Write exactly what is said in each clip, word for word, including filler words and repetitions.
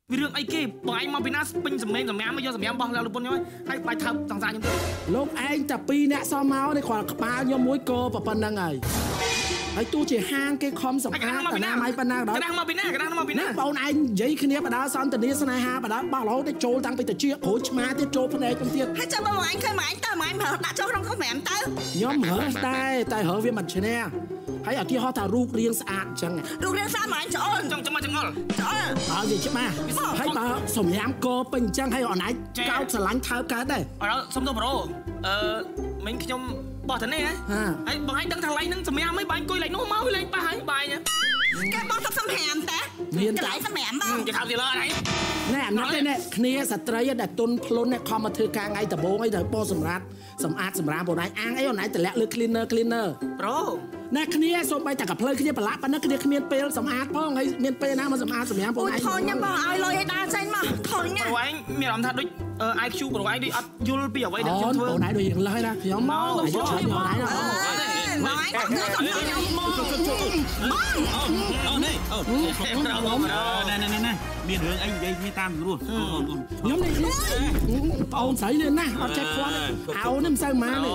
vì đường ấy kia bài mà Pinas pin sầm men sầm mém mới do sầm mém bong lao lụp nhói hay bài thập thằng già như thế lúc anh tập pi nè sao máu đây khoảng ba nhóm muối cô và phần năng ngàyไอ้ตู้เจี๋ยห้างเกี่ยคอมสำคัญแต่น้าไม่ปนนักดอกกระด้างมาปีหน้ากระด้างมาปีหน้าเบาหน่อยยัยคืนนี้ปะดาซ้อนแต่นี้สนายฮาปะดาบ้าเราได้โจตั้งไปแต่เชี่ยโหชมาที่โจพนัยจำเทียนให้เจ้าบ้านanhเคยหมายตาหมายเหรอด่าเจ้าต้องเขาแหมมเต้าย้อมเหรอตายตายเหรอเวียมันเชนเนี่ยให้เอาที่เขาถ่ายรูปเรียงสะอาดจังไงรูปเรียงสะอาดหมายจ้อนจังจะมาจังงอจ้อนเอาสิใช่ไหมให้มาสมยามโกเป็นจังให้อ่อนไหนเก้าสลังเท้ากันได้เอาแล้วสมตัวโปรเออmìnhขยมบอกท่านนี่ไงไอ้บอกให้ดังทลายนั่งสมัยไม่ใบกุยไหลนู้มาเลยไปหายใบเนี่ยแกบอกทับสมแหมแต่จะไหลสมแหมบ้างจะทำสิเลยไหนแน่นักเนี่ยเคลียร์สตรีแต่ตุนพลุนเนี่ยคอมมาถือกางไงแต่โบงไงแต่โปสมรัดสมอาดสมราโบไหนอ้างไอ้ไหนแต่ละเลยคลีนเนอร์คลีนเนอร์โปรแน่เคลียร์ส่งไปแต่กับเพลย์เคลียร์ปละปนนักเคลียร์เมียนเปย์สมอาดพ่อไงเมียนเปย์นะมันสมอาดสมยามโบไหนถอนยังบอกเอาเลยให้ตาใจมาถอนเนี่ยโปรไอ้เมียรำทัดด้วยเออไอคิวโปรไอ้ด้วยอัดยุลปีเอาไว้เดี๋ยวจะเพื่อโบไหนโดยอย่างไรนะยอมมองไอ้ยอดโบไหนนะหมายตักเนื้อสองตัวยังมองมองเอาเนี่ยเอาเนี่ยเนี่ยเนี่ยมีเรื่องไอ้ยัยมีตามรู้ยอมนี่เอาใส่เลยนะเอาใจควันเอาน้ำใส่มาเลย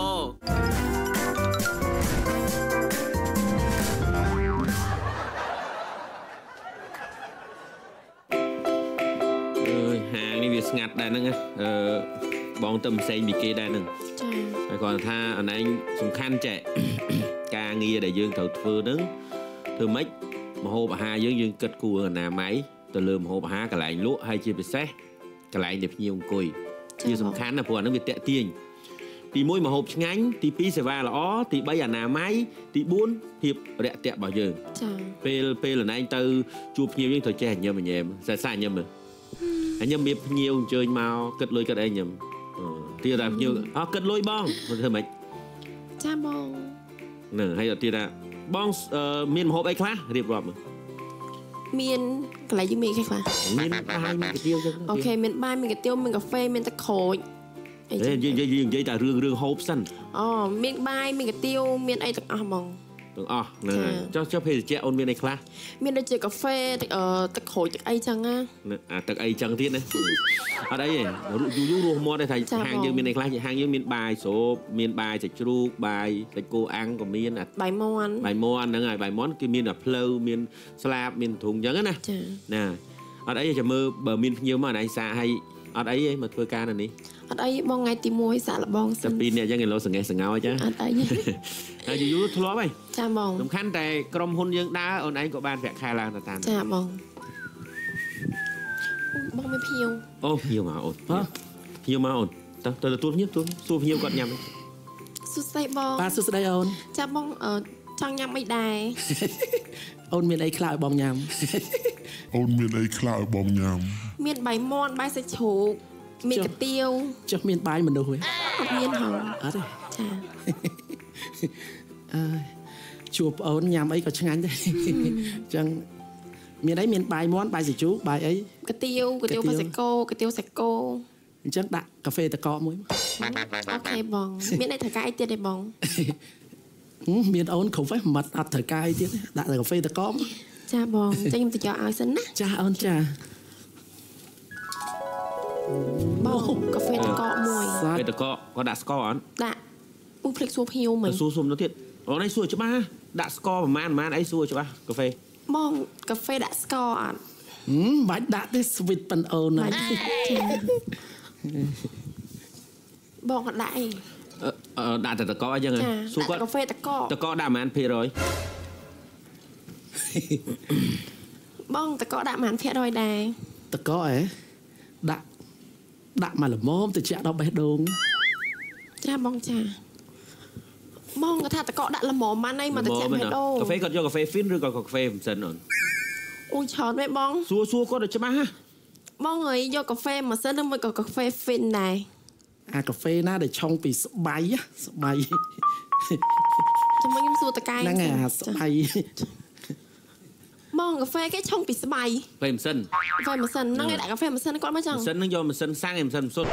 ห่างนี่วิสงัดได้นั่งไงเออบองเติมเซนบีเกได้นั่งแต่ก่อนถ้าอันนั้นสำคัญแจะการเงียได้ยืนเถ่าเฟือนึงเธอไม่มาโหบหายืนยืนเกิดกูหนาไม้ตัวเริ่มโหบหากระไรลุให้ชีไปเซ่กระไรเด็บเงียงกุยยืนสำคัญนะพวกนั้นมีเตะเตียงตีมวยมาโหบงั้นตีปีเสว่าละอ๋อตีใบหนาไม้ตีบุญเหียบเตะเตะบ่อยยืนเปลเปลหรือนั่นเตอจูบเงียงยังถอยแจ่เงียบเหมือนเงียบใส่ใส่เงียบเลยanh nhầm biết nhiều chơi màu cất lôi cất đây nhầm thì là nhiều à cất lôi bong một thời mấy cha bong nè hay là thì là bong miền hộp ấy khá điệp rộp miền cái này như miền cái khá miền bài miền cái tiêu chứ ok miền bài miền cái tiêu miền cà phê miền tắc khối dây dây dây dây ta rương rương hộp xanh อ๋อmiền bài miền cái tiêu miền ấy tắc à mong tưởng à nè cho cho phê trẻ ôn miền này khá miền đây chơi cà phê tắc ờ tắc khối tắc ấy chăng á à tắc ấy chăng thiết đấy ở đây du du du mua đây thầy hàng dương miền này khá hàng dương miền bài số miền bài sẽ chru bài sẽ cô ăn của miền à bài món bài món nữa ngày bài món cái miền là flow miền slab miền thùng trắng á nè nè ở đâyจะมือเบอร์มินnhiều mà này xa hay ở đây mà thôi ca này đi ở đây bong ngày tìm mua xả là bong tập pinเนี่ยยังไงเราสังเกตสังเกตchứ ở đây à chỉ giúp thuaไป cha bong สำคัญแต่กรมหุ้นยังได้ở đây có ban vẽ khai là tàn cha bong bongไม่เพียวโอ้nhiều mà ổn nhiều mà ổn tao tao tuốt nhất tuốt xua nhiều còn nhầm สุดใส่บองปลาสุดใส่เอน cha bongเออจังยำไม่ได้เอนมีไอ้คลายบองยำเอนมีไอ้คลายบองยำมีใบมอนใบใส่โฉกมีกระเตียวจะมีใบมันดูเว้ยมีหอมอะไรจ้าจูบเอิญยำไอ้ก็ช่างได้จังมีได้มีใบม้วนใบสีจูใบไอ้กระเตียวกระเตียวใส่โกกระเตียวใส่โกจังดักกาแฟตะกอมุ้ยโอเคบองมีในถกายเตี้ยได้บองมีเอิญเขาไฟมัดอัดถกายเตี้ยดักกาแฟตะกอมจ้าบองจะยังจะจ่อเอาสินะจ้าเอิญจ้าบองกาแฟตะกอมวยกาแฟตะกอก็ดักสกอร์อ่ะดักปูพลิกซัวพิวเหมือนซัวซุ่มนั่นทีอ๋อในซัวใช่ไหมดักสกอร์ประมาณประมาณไอ้ซัวใช่ปะกาแฟบองกาแฟดักสกอร์อ่ะอืมใบดักได้สวิตเป็นเอิญนะบอกกันได้เออเออดักแต่ตะกอยังไงซัวกาแฟตะกอตะกอด่ามันเพลอยบ้องตะกอด่ามันเพลอยได้ตะกอเอ๋ด่าด่ามาหรือมอมแต่เจ้าเราไปโดนจ้าบ้องจ้าบ้องกระทะตะกอด่าละหมอมันในมาแต่เจ้าไปโดนกาแฟก็จะกาแฟฟินหรือกาแฟผมสันนอนอุ้ยช้อนไม่บ้องซัวซัวก็ได้ใช่ไหมฮะบ้องเอ้ยโยกาแฟมาเส้นนึงไปกับกาแฟฟินได้อ่ากาแฟน่าได้ช่องปีสบายอะสบายจะมายิ้มสัวตะกายนั่งไงสบายมองกาแฟแค่ช่องปิดสบายไฟมันสั้นไฟมันสั้นนั่งไงแต่กาแฟมันสั้นก็ไม่จังสั้นนั่งยอมมันสั้นสร้างเอ็มสั้นสุด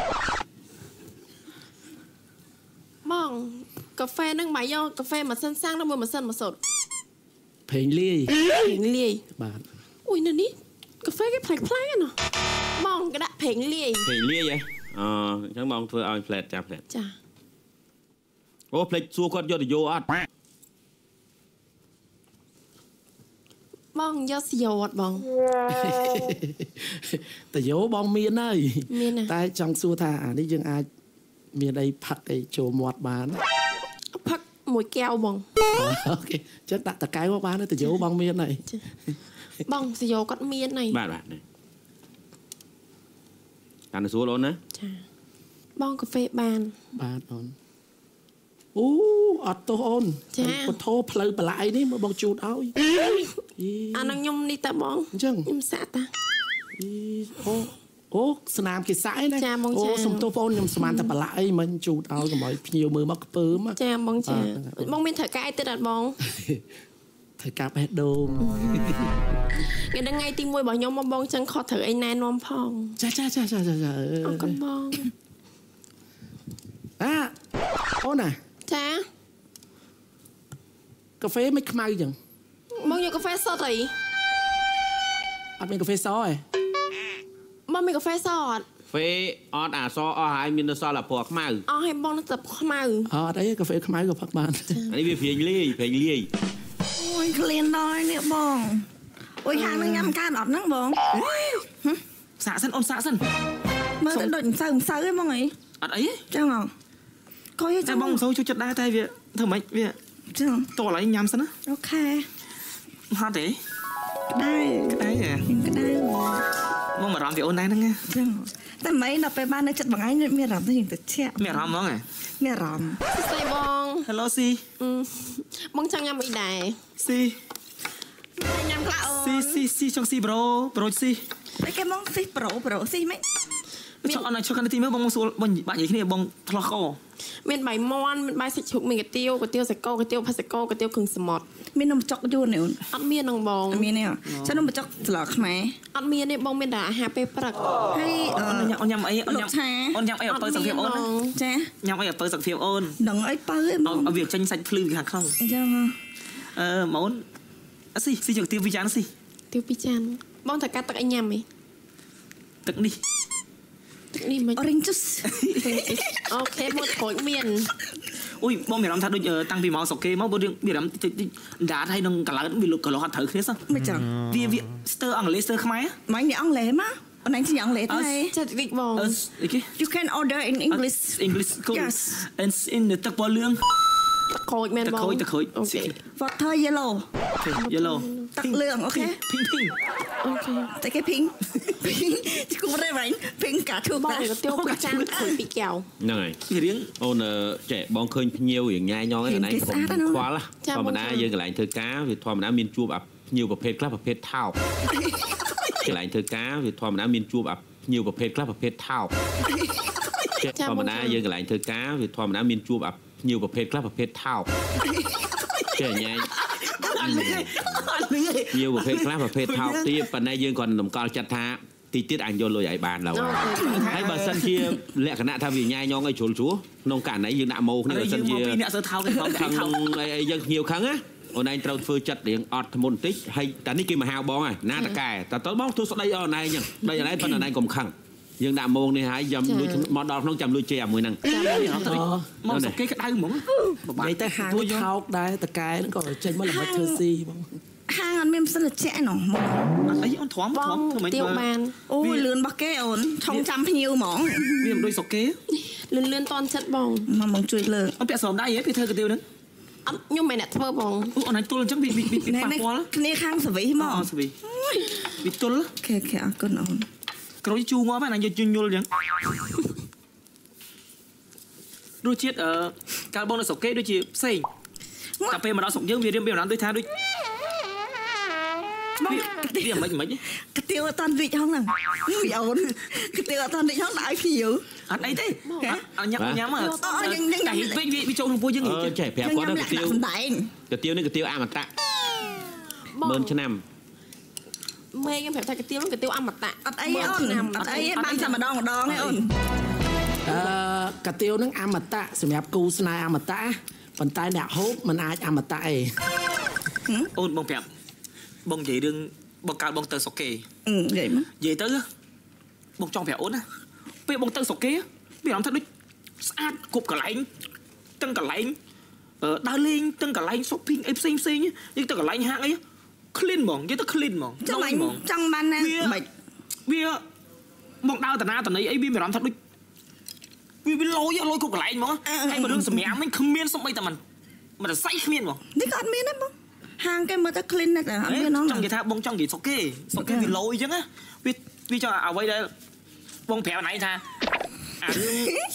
มองกาแฟนั่งหมายย่อกาแฟมันสั้นสร้างแล้วมือมันสั้นมาสดเพลงเลี่ยเพลงเลี่ยบาทอุ้ยนั่นนี่កាហ្វេគេផ្លែផ្លែណាបងក៏ដាក់ប្រេងលាយប្រេងលាយហ៎អញ្ចឹងបងធ្វើឲ្យផ្លែចាប់ផ្លែចាអូផ្លេចសួរគាត់យកទៅយកអត់បងយកសយោអត់បងតែយោបងមានហើយតែចង់សួរថាអានេះយើងអាចមានអីផឹកអីចូលមាត់បានផឹកមួយកែវបងអូខេចឹងដាក់តកែវមកបានតែយោបងមានហើយបងសយោគាត់មានហើយបាទបាទកាន់ទៅសួរអូនណាចាបងកាហ្វេបានបាទអូនអូអត់ទោះអូនពធោផ្លូវបលាយនេះមកបងជូតឲ្យអានឹងខ្ញុំនេះតាបងអញ្ចឹងខ្ញុំសាក់តាអូអូស្នាមគេសាក់ឯណាអូសុំទោសបងខ្ញុំស្មានតែបលាយមិនជូតឲ្យកុំឲ្យភ្ញៀវមើលមកខ្ពើមចាបងចាបងមានត្រូវការអីទៀតអត់បងត្រូវការបេះដូងគេដល់ថ្ងៃទីមួយរបស់ខ្ញុំមកបងចឹងខុសត្រូវអីណែនាំផងចាចាចាចាចាអរគុណបងអាអូនណាចាកាហ្វេមិនខ្មៅចឹងបងយកកាហ្វេសុទ្ធអីអត់មានកាហ្វេសទេបងមានកាហ្វេសអត់ហ្វេអត់អាសអស់ហើយមាននៅសល់តែពណ៌ខ្មៅអស់ហើយបងទៅខ្មៅអត់អីកាហ្វេខ្មៅក៏ផឹកបានអានេះវាប្រេងលាយប្រេងលាយអូយក្លៀនដល់នេះបងអូយហាងនឹងញ៉ាំកានអត់ហ្នឹងបងសាក់សិនអូនសាក់សិនមើលទៅដូចមិនសូវមិនសូវទេបងអីអត់អីចឹងហ៎កុយតែបងមិនសូវជួយចិត្តដែរតែវាធ្វើម៉េចវាចឹងតោះឡើយញ៉ាំសិនណាអូខេហត់ទេក្តៅក្តៅហ៎ក្តៅមកអារម្មណ៍ពីអូនដែរហ្នឹងចឹងតែមិនដល់ពេលបាននៅចិត្តបងឯងមានអារម្មណ៍ទៅយើងទៅឆាក់មានអារម្មណ៍ហ្មងហ៎មានអារម្មណ៍ស្អីបង Hello ស៊ីបងចង់ញ៉ាំអីដែរស៊ីញ៉ាំខ្លះអូស៊ីស៊ីស៊ីចង់ស៊ីប្រូប្រូស៊ីតែគេមកស៊ីប្រូប្រូស៊ីមិនមានអនឡាញឈប់កាន់ទីមើលបងមកសួរបងបាក់និយាយគ្នាបងឆ្លោះកោមានបាយមាន់មានបាយសាច់ជ្រូកមានកាទៀវកាទៀវសាច់កោកាទៀវផាសាច់កោកាទៀវគ្រឿងសមុទ្រមាននំចុកយួននេះអូនអត់មាននឹងបងមានទេចានំចុកស្លខ្មែរអត់មានទេបងមានតែអាហារពេលព្រឹកហើយអូនញ៉ាំអីអូនញ៉ាំអូនញ៉ាំអីឲ្យបើសុខភាពអូនចាញ៉ាំអីឲ្យបើសុខភាពអូននឹងអីបើឲ្យវាចេញសាច់ភ្លឺពីខាងក្នុងអញ្ចឹងអឺម៉ូនអស៊ីស៊ីយកទៀវពីចានស៊ីទៀវពីចានបងតែកាត់ទឹកអីញ៉ាំហីទឹកនេះទឹកនេះមិន Orange juice អូខេមកក្រូចមានអូយបងមានអារម្មណ៍ថាដូចតាំងពីមកស្រុកគេមកបងមានអារម្មណ៍តិចតិចដាតហើយនឹងកន្លើតវាលុកកន្លោះអត់ត្រូវគ្នាសោះមិនចឹងវាវាស្ទើអង់គ្លេសស្ទើខ្មែរមិននេះអង់គ្លេសមកអូនឯងជាអង់គ្លេសទេចាតិចបង You can order in English English yes and in the ទឹកពណ៌លឿងទឹកក្រូចមែនបងទឹកក្រូចទឹកក្រូច Okay water yellow yellow ទឹកលឿងអូខេ pink pink អូខេតែគេ pink pink គូរ៉េវ៉ៃ pink កាធូបងទៅទៀវពីចានខូចពីកែវហ្នឹងហើយរៀងអូនចេះបងឃើញភ្ញៀវរៀងញ៉ាយញ៉ងឯណៃខ្ញុំខ្វល់ធម្មតាយើងកន្លែងធ្វើការវាធម្មតាមានជួបអាភ្ញៀវប្រភេទខ្លះប្រភេទថោកកន្លែងធ្វើការវាធម្មតាមានជួបអាភ្ញៀវប្រភេទខ្លះប្រភេទថោកធម្មតាយើងកន្លែងធ្វើការវាធម្មតាមានជួបអាភ្ញៀវប្រភេទខ្លះប្រភេទថោកចេះញ៉ាយញៀវប្រភេទខ្លះប្រភេទថោកទៀតប៉ុន្តែយើងគាត់តម្កល់ចិត្តថាទីទៀតអញយកលុយឲ្យបានឡើយហើយបើសិនជាលក្ខណៈថាវាញ៉ាយញងឲ្យជ្រុលជ្រួក្នុងករណីយើងដាក់ម៉ូគ្នាបើសិនជាអ្នកសើថោកគេខំខឹងអីយើងញៀវខឹងណាអូនឯងត្រូវធ្វើចិត្តរៀងអត់ធ្ងន់បន្តិចហើយតែនេះគេមកហៅបងហើយណាតកែតែតើបងធ្វើស្ដីឲ្យអូនឯងចឹងស្ដីអូនឯងប៉ុន្តែអូនឯងកុំខឹងយើងដាក់ម៉ោងនេះហើយចាំលួចមកដល់ក្នុងចាំលួចជេរមួយហ្នឹងមកសុកគេក្តៅហ្មងនិយាយទៅហាងថោកដែរតកែហ្នឹងក៏ចេញមកល្មិចធ្វើស៊ីបងហាងអត់មានផ្សិនជែកណោះអត់អីអូនទ្រាំទ្រាំធ្វើមិនបានអូយលឿនរបស់គេអូនឆុងចាំភ្ញៀវហ្មងវាមិនដូចសុកគេលឿនលឿនតន់ចិត្តបងមកបងជួយលើអូនពាក់ស្រោមដៃហ៎ពីធ្វើកាទៀវហ្នឹងអត់ខ្ញុំមិនអ្នកធ្វើបងអូនឯងទល់អញ្ចឹងវាវាប៉ះពាល់គ្នាខាងសវីមកអូសវីវាទល់ខេខេអរគុណអូនក្រូចជូរងាប់ហ្នឹងយកជញុលអញ្ចឹងរសជាតិអឺកាលបងនៅស្រុកគេដូចជាផ្សេងតែពេលមកដល់ស្រុកយើងវារៀមវាបានដូចថាដូចវាមិនមិនកាទៀវអត់តាន់រីកហងហ្នឹងវាអូនកាទៀវអត់តាន់រីកហងដាក់ឲ្យភ្ញៀវអត់អីទេអត់ញ៉ាំញ៉ាំអត់តែពេកវាចូលក្នុងពោះយើងអឺចេះប្រាប់គាត់កាទៀវកាទៀវនេះកាទៀវអមតៈម៉ឺនឆ្នាំមេខ្ញុំប្រាប់ថាកាទៀវកាទៀវអមតៈអត់អីអូនអត់អីបានតែម្ដងម្ដងឯអូនអឺកាទៀវហ្នឹងអមតៈសម្រាប់គូស្នេហ៍អមតៈប៉ុន្តែអ្នកហូបមិនអាចអមតៈឯងអូនបងប្រាប់បងនិយាយរឿងបងកើតបងទៅសុកគេនិយាយមកនិយាយទៅបងចង់ប្រាប់អូនណាពេលបងទៅសុកគេវាអារម្មណ៍ថាដូចស្អាតគ្រប់កន្លែងទាំងកន្លែងដើរលេងទាំងកន្លែង shopping អីផ្សេងផ្សេងយើងទៅកន្លែងហាងអី clean ហ្មងនិយាយទៅ clean ហ្មងចង់ចង់បានណាមិនវាបងដើរតាណាតណីអីវាមានអារម្មណ៍ថាដូចវាវាលយលយគ្រប់កន្លែងហ្មងហើយបើរឿងសម្រាប់វិញគ្មានសំបីតែមិនមិនសៃគ្មានហ្មងនេះក៏អត់មានដែរបងហាងគេមើលទៅ clean ណាស់តែអត់មានចង់និយាយថាបងចង់និយាយសុកគេសុកគេវាលយអញ្ចឹងណាវាវាចង់អ្វីដែលបងប្រាប់ណៃថាអារឿង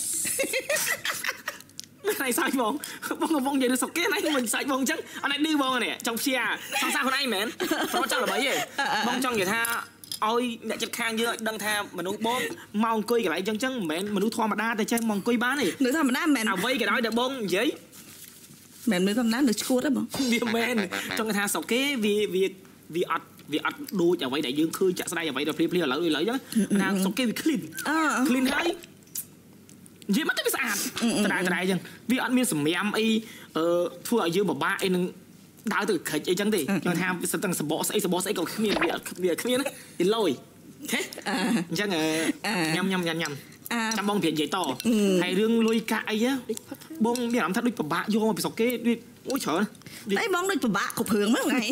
មិនណៃសាច់បងបងបងនិយាយទៅសុកគេណៃមិនសាច់បងអញ្ចឹងអត់ណៃឌឺបងនេះចង់ព្យាសង្សារខ្លួនឯងមែនព្រោះចង់ល្បីទេបងចង់និយាយថាឲ្យអ្នកចិត្តខាងយើងឲ្យដឹងថាមនុស្សបងមកអង្គុយកន្លែងអញ្ចឹងអញ្ចឹងមិនមែនមនុស្សធម្មតាតែចេះមកអង្គុយបានទេមនុស្សធម្មតាមិនមែនអ្វីក៏ដោយដែលបងនិយាយមិនមែនធម្មតានឹងឈួតទេបងវាមែនចង់ថាសុកគេវាវាវាអត់វាអត់ដូចអ្វីដែលយើងឃើញចាក់ស្ដែងអ្វីដែលព្រាបព្រាឥឡូវឥឡូវអញ្ចឹងថាសុកគេវា clean clean ហើយនិយាយមកទៅវាស្អាតដដែលដដែលអញ្ចឹងវាអត់មានសម្រាមអីអឺធ្វើឲ្យយើងពិបាកអីនឹងដើរទៅខិចអីចឹងទេខ្ញុំថាសិតទាំងសបកស្អីសបកស្អីក៏គ្មានវាវាគ្មានវាលយហេអញ្ចឹងញ៉ាំញ៉ាំញ៉ាំញ៉ាំចាំបងព្រានិយាយតហើយរឿងលុយកាក់អីបងមានអារម្មណ៍ថាដូចពិបាកយកមកពីស្រុកគេវាអូច្រើនអីបងដូចពិបាកគ្រប់រឿងហ្នឹងហ៎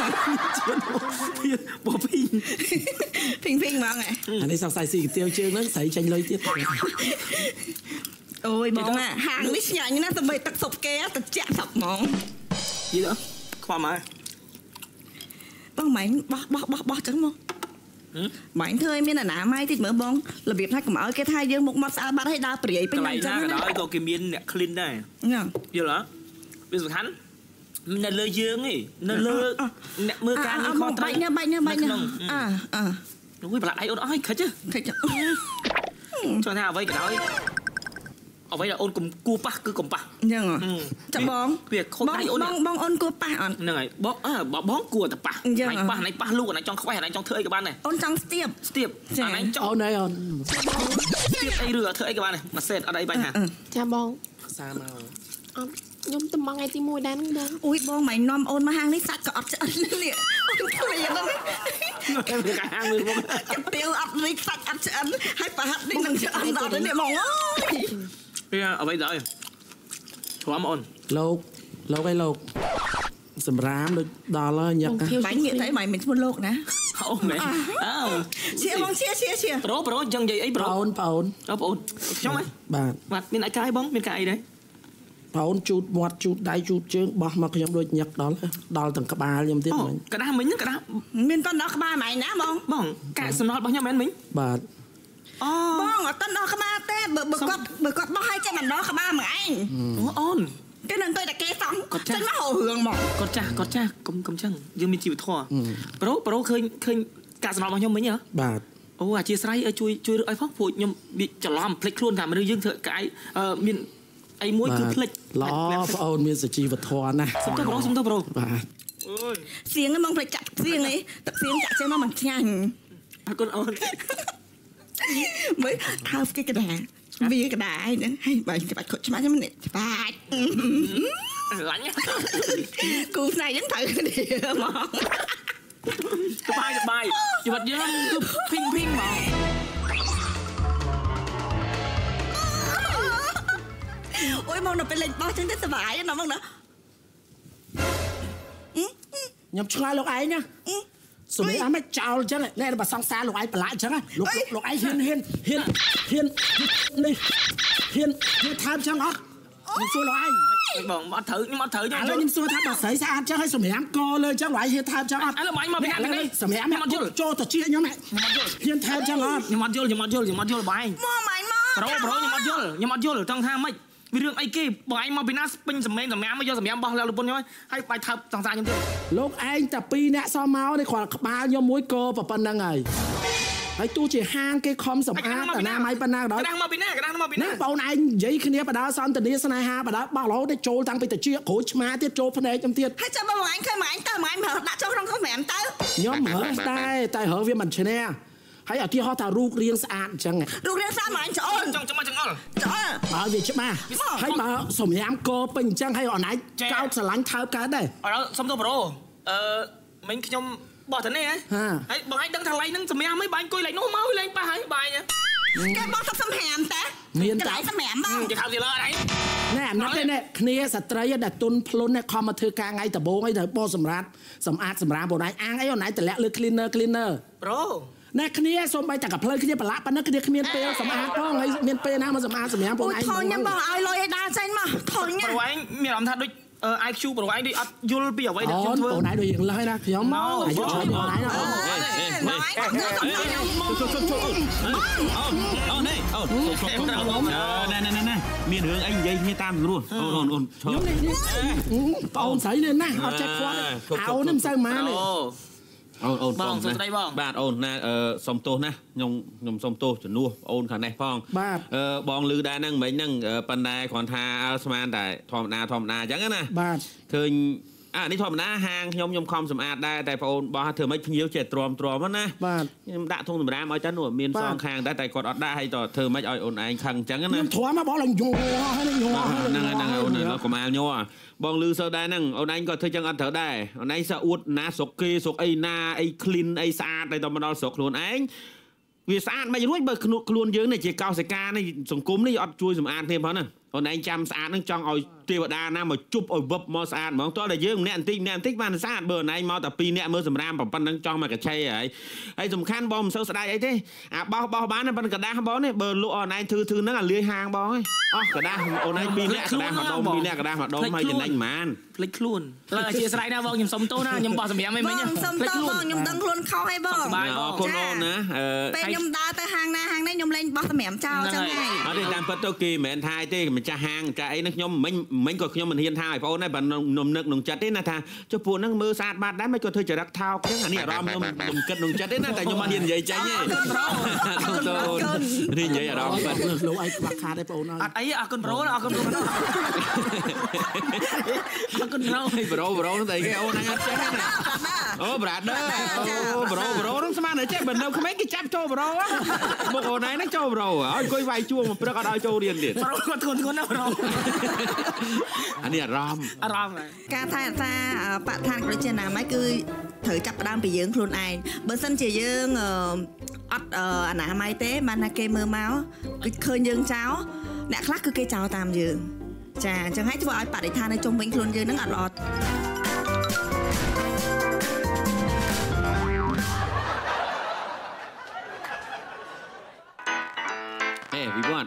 បងពីងពីងពីងហ្មងអានេះសង្ស័យស៊ីកាទៀវជើងហ្នឹងស្រីចាញ់លុយទៀតអូយបងហាងនេះឆ្ងាញ់ណាស់ទៅបីទឹកសុបគេទៅចាក់សុបហ្មងយីទៅខ្វះមកបងម៉ែបោះបោះបោះបោះចឹងមកម៉ែធ្វើឲ្យមានអនាម័យតិចមើលបងរបៀបថាកុំឲ្យគេថាយើងមុខមាត់ស្អាតបាត់ឲ្យដើរព្រាយពេញហ្នឹងចឹងណាក៏ដោយក៏គេមានអ្នក clean ដែរយល់អត់វាសំខាន់នៅលើយើងឯងនៅលើអ្នកមើលការងារខុសត្រូវបាច់ណាបាច់ណាបាច់ណាអើអើអូយប្រឡាក់ឯងអូនអស់ខិចខិចចង់ថាអ្វីក៏ដោយអ្វីដែលអូនកុំគួប៉ះគឺកុំប៉ះអញ្ចឹងចាំបងវាខុសដៃអូនបងបងអូនគួប៉ះអត់ហ្នឹងហើយបងអើបងគួតែប៉ះណៃប៉ះណៃប៉ះលូកណៃចង់ខ្វេះណៃចង់ធ្វើអីក៏បានដែរអូនចង់ស្ទាបស្ទាបអាណៃចង់អូនអីអូនស្ទាបអីឬធ្វើអីក៏បានដែរមួយសេតអត់អីបាញ់ហាចាំបងសាមកអត់ខ្ញុំទៅមកថ្ងៃទីមួយដែរហ្នឹងបងអូយបងមិននាំអូនមកហាងនេះសាច់ក៏អត់ឆ្អិននេះអូនធ្វើយ៉ាងហ្នឹងគេទៅហាងមួយបងកាទៀវអត់រីកសាច់អត់ឆ្អិនហើយប្រហាត់នេះនឹងឆ្អិនដល់នេះបងអើយវាអ្វីដែរធំអូនលោកលោកឯងលោកសម្រាមដូចដល់ហើយញឹកបាញ់និយាយទៅមិនមែនឈ្មោះលោកណាអូមែនអើជាបងជាជាជាប្រូប្រូចឹងនិយាយអីប្រូបងបងអូបងខ្ញុំហ៎បាទបាទមានអីកាយបងមានកាយអីដែរបងជូតមាត់ជូតដៃជូតជើងបោះមកខ្ញុំដូចញឹកដល់ដល់ទាំងក្បាលខ្ញុំទៀតមិញកដាស់មិញកដាស់មានតដល់ក្បាលម៉ែណាបងបងកាកសំណល់របស់ខ្ញុំមែនមិញបាទអូបងអត់តដល់ក្បាលទេបើបើគាត់បើគាត់បោះឲ្យចេះមិនដល់ក្បាលមកឯងអូអូនគេនឹងទៅតែគេសំចេញមករឿងមកគាត់ចាស់គាត់ចាស់កុំកុំចឹងយើងមានជីវធម៌ប្រូប្រូឃើញឃើញកាកសំណល់របស់ខ្ញុំមិញហ៎បាទអូអធិស្ឋានជួយជួយឲ្យផងព្រោះខ្ញុំច្រឡំភ្លេចខ្លួនថាមនុស្សយើងធ្វើកាយមានអីមួយគឺភ្លេចល្អបងអូនមានសុជីវធម៌ណាស់សុំទៅប្រូសុំទៅប្រូបាទអូយសៀងហ្មងភ្លេចចាក់សៀងអីទឹកសៀងចាក់ចេញមកមិនឆ្ងាញ់អរគុណអូនមើលថើបគេកដាវាកដាឯហ្នឹងហើយបើច្បាច់ខុសច្បាច់ហ្នឹងច្បាច់ឡាញ់គូស្នៃហ្នឹងត្រូវគ្នាហ្មងសบายសบายជីវិតយើងគឺភីងភីងហ្មងអូយមកនៅពេលលេងបោះចឹងទៅសบายណាបងណាខ្ញុំឆ្លើយលោកឯងណាសុំអីមិនចោលចឹងណែបើសង្សារលោកឯងប្រឡាក់ចឹងលោកលោកឯងហ៊ានហ៊ានហ៊ានហ៊ាននេះហ៊ានហ៊ានថើបចឹងអត់ខ្ញុំសួរលោកឯងបងអត់ត្រូវខ្ញុំអត់ត្រូវខ្ញុំខ្ញុំសួរថាបើស្រីស្អាតចឹងឲ្យសម្រាមកលើចឹងលោកឯងហ៊ានថើបចឹងអត់ឥឡូវបាញ់មកពីណានេះសម្រាមខ្ញុំអត់យល់ចូលទៅជាខ្ញុំខ្ញុំអត់យល់ហ៊ានថើបចឹងអត់ខ្ញុំអត់យល់ខ្ញុំអត់យល់ខ្ញុំអត់យល់បងឯងមកម៉ៃមកប្រូប្រូខ្ញុំអត់យល់ខ្ញុំអត់យល់ចង់ថាម៉េចវារឿងអីគេបងឯងមកពីណាពេញសម្លេងសម្រាមមកយកសម្រាមបោះលើលពុនខ្ញុំហើយបាយថើបសង្សារខ្ញុំទៀតលោកឯងតែពីរអ្នកសមមកនេះគាត់ក្បាលខ្ញុំមួយក៏ប៉ុណ្្នឹងហើយហើយទោះជាហាងគេខំសម្អាតតាណាម៉ៃប៉ុណ្ណាក៏ដោយកដាស់មកពីណាកដាស់មកពីណាបងឯងនិយាយគ្នាបដាសន្តានាស្នេហាបដាបោះរហូតទៅចូលតាំងពីតាជាក្រូចឆ្មាទៀតចូលភ្នែកខ្ញុំទៀតហើយចាំបងឯងឃើញបងឯងតើបងឯងមើលដាក់ចូលក្នុងសម្រាមទៅខ្ញុំមើលតែតែរើវាមិនឈ្នះហើយអធិហោថារូបរាងស្អាតអញ្ចឹងរូបរាងស្អាតមកអញច្អូនចង់ចង់មកចង្អល់ច្អូនបើវាច្បាស់ហើយបើសម្រាមកពេញអញ្ចឹងហើយអនឯងកោតស្រឡាញ់ថើបកើតដែរអត់សុំទៅប្រូអឺមិញខ្ញុំ bỏ thật này ấy bọn anh đang thằng lấy nâng mẹ mấy bạn coi lại nó máu lên ba hai bài nhá cái bó thắp xâm hàm ta miền cái lại xâm hàm bao cái thằng gì lơ đấy nè nói đây nè kia sạch trái đã tuân plon nè com mà thư ca ngay từ bố ngay từ bố sầm rát sầm át sầm rát bộ này ăn ấy ở này từ lẹ lư cleaner cleaner bro nè kia xôm bayจากกับเพลินkiaปลาปนนักkiaเมียนเปย์สมาร์ทพ้องไอ้เมียนเปย์นะมาสมาร์ทสมัยนั้นพวกไอ้ thôi nhá bao ai lôi đa xanh mà thôi nhá bro anh miệng làm thật đôiไอคิวบรanh đi ăn vô bị ở vậy được không bộ này đôi hiện lời nè nhóm máu ai cho chơi bộ này nè nè nè nè miền hướng anh dây như tam luôn ôn ôn ôn ôn sấy lên nè họ check qua áo năm sao má này ôn ôn បងសុំស្ដីបងបាទអូនណាអឺសុំទោសណាខ្ញុំខ្ញុំសុំទោសជំនួសអូនខាងនេះផងអឺបងលឺដែរហ្នឹងមិញហ្នឹងប៉ុន្តែគ្រាន់ថាអើស្មានតែធម្មតាធម្មតាអញ្ចឹងណាបាទឃើញអានេះធម្មតាហាងខ្ញុំខ្ញុំខំសម្អាតដែរតែបងអូនបោះធ្វើម៉េចភ្ញៀវចេះទ្រាំទ្រាំណាបាទខ្ញុំដាក់ធុងសម្រាមឲ្យទៅនោះមានសងខាងដែរតែគាត់អត់ដាក់ឲ្យតធ្វើម៉េចឲ្យអូនឯងខឹងអញ្ចឹងណាខ្ញុំទ្រាំមកបងឡើងញ័រហើយញ័រហ្នឹងហ្នឹងអូនកុំអាលញ័របងលឺសូវដែរហ្នឹងអូនឯងក៏ធ្វើចឹងអត់ត្រូវដែរអូនឯងសើអួតណាស្រុកគេស្រុកអីណាអី clean អីស្អាតតែដល់មកដល់ស្រុកខ្លួនឯងវាស្អាតមិនរួចបើខ្លួនយើងនេះជាកោសិកានេះសង្គមនេះអត់ជួយសម្អាតទេផងណាអូនឯងចាំស្អាតហ្នឹងចង់ឲ្យទេវតាណាមកជប់ឲ្យវឹបមកស្អាតហ្មងតោះតែយើងម្នាក់បន្តិចម្នាក់បន្តិចបានស្អាតបើអូនឯងមកតែពីរនាក់មើលសម្រាមប៉ុណ្ណឹងចង់មកកឆេហើយហើយសំខាន់បងមិនសូវស្ដាយអីទេអាបោះបោះបានប៉ុន្តែกระដាស់បងនេះបើលក់អូនឯងធឺធឺហ្នឹងអាលាយហាងបងហើយអស់กระដាស់អូនឯងពីរនាក់กระដាស់មកដុំពីរនាក់กระដាស់មកដុំហើយចំណេញប៉ុន្មានភ្លេចខ្លួនឡើយអធិស្ឋានណាបងខ្ញុំសុំទោសណាខ្ញុំបោះសម្រាប់ឲ្យមិញខ្ញុំសុំទោសបងខ្ញុំដឹងខ្លួនខុសហើយបងបាទអរគុណអូនណាពេលខ្ញុំដើរទៅហាងណាហាងនេះខ្ញុំលេងបោះសម្រាប់ចោលចឹងហើយអត់ទេតាមពិតទៅគេមិនមែនថាទេម្ចាស់ហាងចាអីហ្នឹងខ្ញុំមិញមិញក៏ខ្ញុំមិនហ៊ានថាឲ្យបងអូនដែរបើនំនឹកក្នុងចិត្តទេណាថាចុះពួកហ្នឹងមើលស្អាតបាតដែរមិនក៏ធ្វើចរិតថោកចឹងអានេះអារម្មណ៍ខ្ញុំខ្ញុំគិតក្នុងចិត្តទេណាតែខ្ញុំមិនហ៊ាននិយាយចេញទេអរគុណអូននេះនិយាយអារម្មណ៍បាត់លោកឯងខ្វះខាតទេបងអូនអត់អីអរគុណប្រូអរគុណប្រូអរគុណប្រូហើយប្រូប្រូហ្នឹងតែគេអូនហ្នឹងអត់ចេះណាអូប្រាដឺអូប្រូប្រូហ្នឹងស្មានតែចេះបើនៅក្មេងគេចាប់ចូលប្រូមកអូនឯងហ្នឹងចូលប្រូឲ្យអង្គុយវាយជួងមកព្រឹកអត់ឲ្យចូលរៀនទៀតប្រូគាត់ធ្ងន់ធ្ងន់ណាប្រូអានេះអារម្មណ៍អារម្មណ៍ការថែរក្សាបរិស្ថានប្រជាណាមគឺត្រូវចាប់ផ្ដើមពីយើងខ្លួនឯងបើសិនជាយើងអត់អនាម័យទេបានណាគេមើលមកគឺឃើញយើងចោលអ្នកខ្លះគឺគេចោលតាមយើងចាអញ្ចឹងហើយធ្វើឲ្យបរិស្ថាននៅជុំវិញខ្លួនយើងនឹងអត់ល្អអេវិវត្ត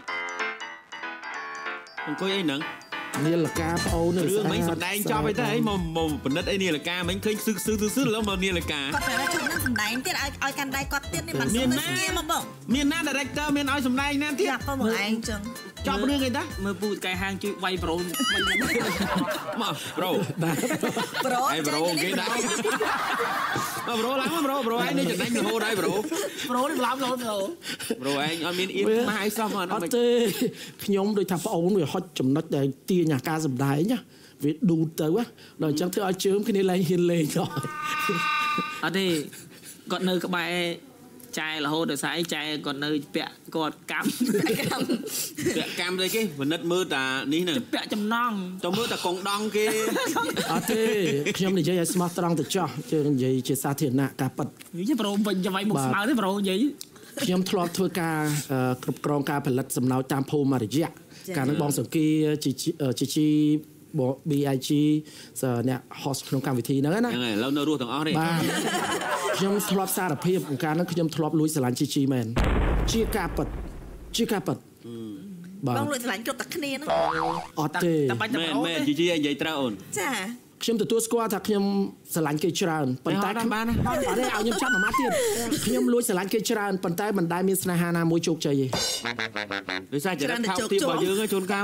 អង្គុយអីហ្នឹងនាឡិកាប្អូនរឿងមិញសម្ដែងចប់អីទៅអីមកមកបណ្ឌិតអីនាឡិកាមិញឃើញស៊ឺស៊ឺស៊ឺស៊ឺឡើងមកនាឡិកាគាត់ប្រាប់ថាជួយនឹងសម្ដែងទៀតឲ្យឲ្យកាន់ដៃគាត់ទៀតនេះមិនស្គាល់មកបងមានណា director មានឲ្យសម្ដែងណាទៀតចាបងឯងចឹងចប់រឿងអីតាមើលពូកែហាងជួយវាយប្រូមកប្រូប្រូឯប្រូគេដែរប្រូឡើងប្រូប្រូឯងនេះចំណេញរហូតហើយប្រូប្រូនេះឡើងរហូតប្រូប្រូឯងអត់មានអៀនមកឲ្យសោះអត់អត់ទេខ្ញុំដូចថាប្អូនវាហុចចំណុចដែលទាញអាការសម្ដែងណាវាឌូទៅដល់អញ្ចឹងធ្វើឲ្យជើងគ្នាឡើងហ៊ានលេងទៅអត់ទេគាត់នៅក្បែរចែរហូតដល់ស្អីចែគាត់នៅពាក់គាត់កម្មពាក់កម្មអីគេពិនិត្យមើលតានេះហ្នឹងពាក់ចំណងទៅមើលតាកងដងគេអត់ទេខ្ញុំនិយាយឲ្យស្មោះត្រង់ទៅចោះជើងនិយាយជាសាធារណៈការប៉ັດនិយាយប្រូវិញចាំវាយមុខស្មៅទេប្រូនិយាយខ្ញុំធ្លាប់ធ្វើការគ្រប់គ្រងការផលិតសំណោចតាមភូមិរយៈកាលនោះបងសង្គីជីជីប៊ី អាយ ជី អ្នក host ក្នុងកម្មវិធីហ្នឹងណាហ្នឹងហើយឥឡូវនៅរស់ទាំងអស់ទេបាទខ្ញុំធ្លាប់សារភាពកាលហ្នឹងខ្ញុំធ្លាប់លួចស្រឡាញ់ជីជីមែនជាការប៉ັດជាការប៉ັດបងលួចស្រឡាញ់គ្រប់តែគ្នាហ្នឹងអត់ទេមែនមែនជីជីនិយាយត្រូវអូនចាខ្ញុំទទួលស្គាល់ថាខ្ញុំស្រឡាញ់គេច្រើនប៉ុន្តែបានអត់ទេឲ្យខ្ញុំចាប់មួយម៉ាត់ទៀតខ្ញុំលួចស្រឡាញ់គេច្រើនប៉ុន្តែមិនដែលមានស្នេហាណាមួយជោគជ័យទេដោយសារចរិតថោកទាបរបស់យើងជួនកាល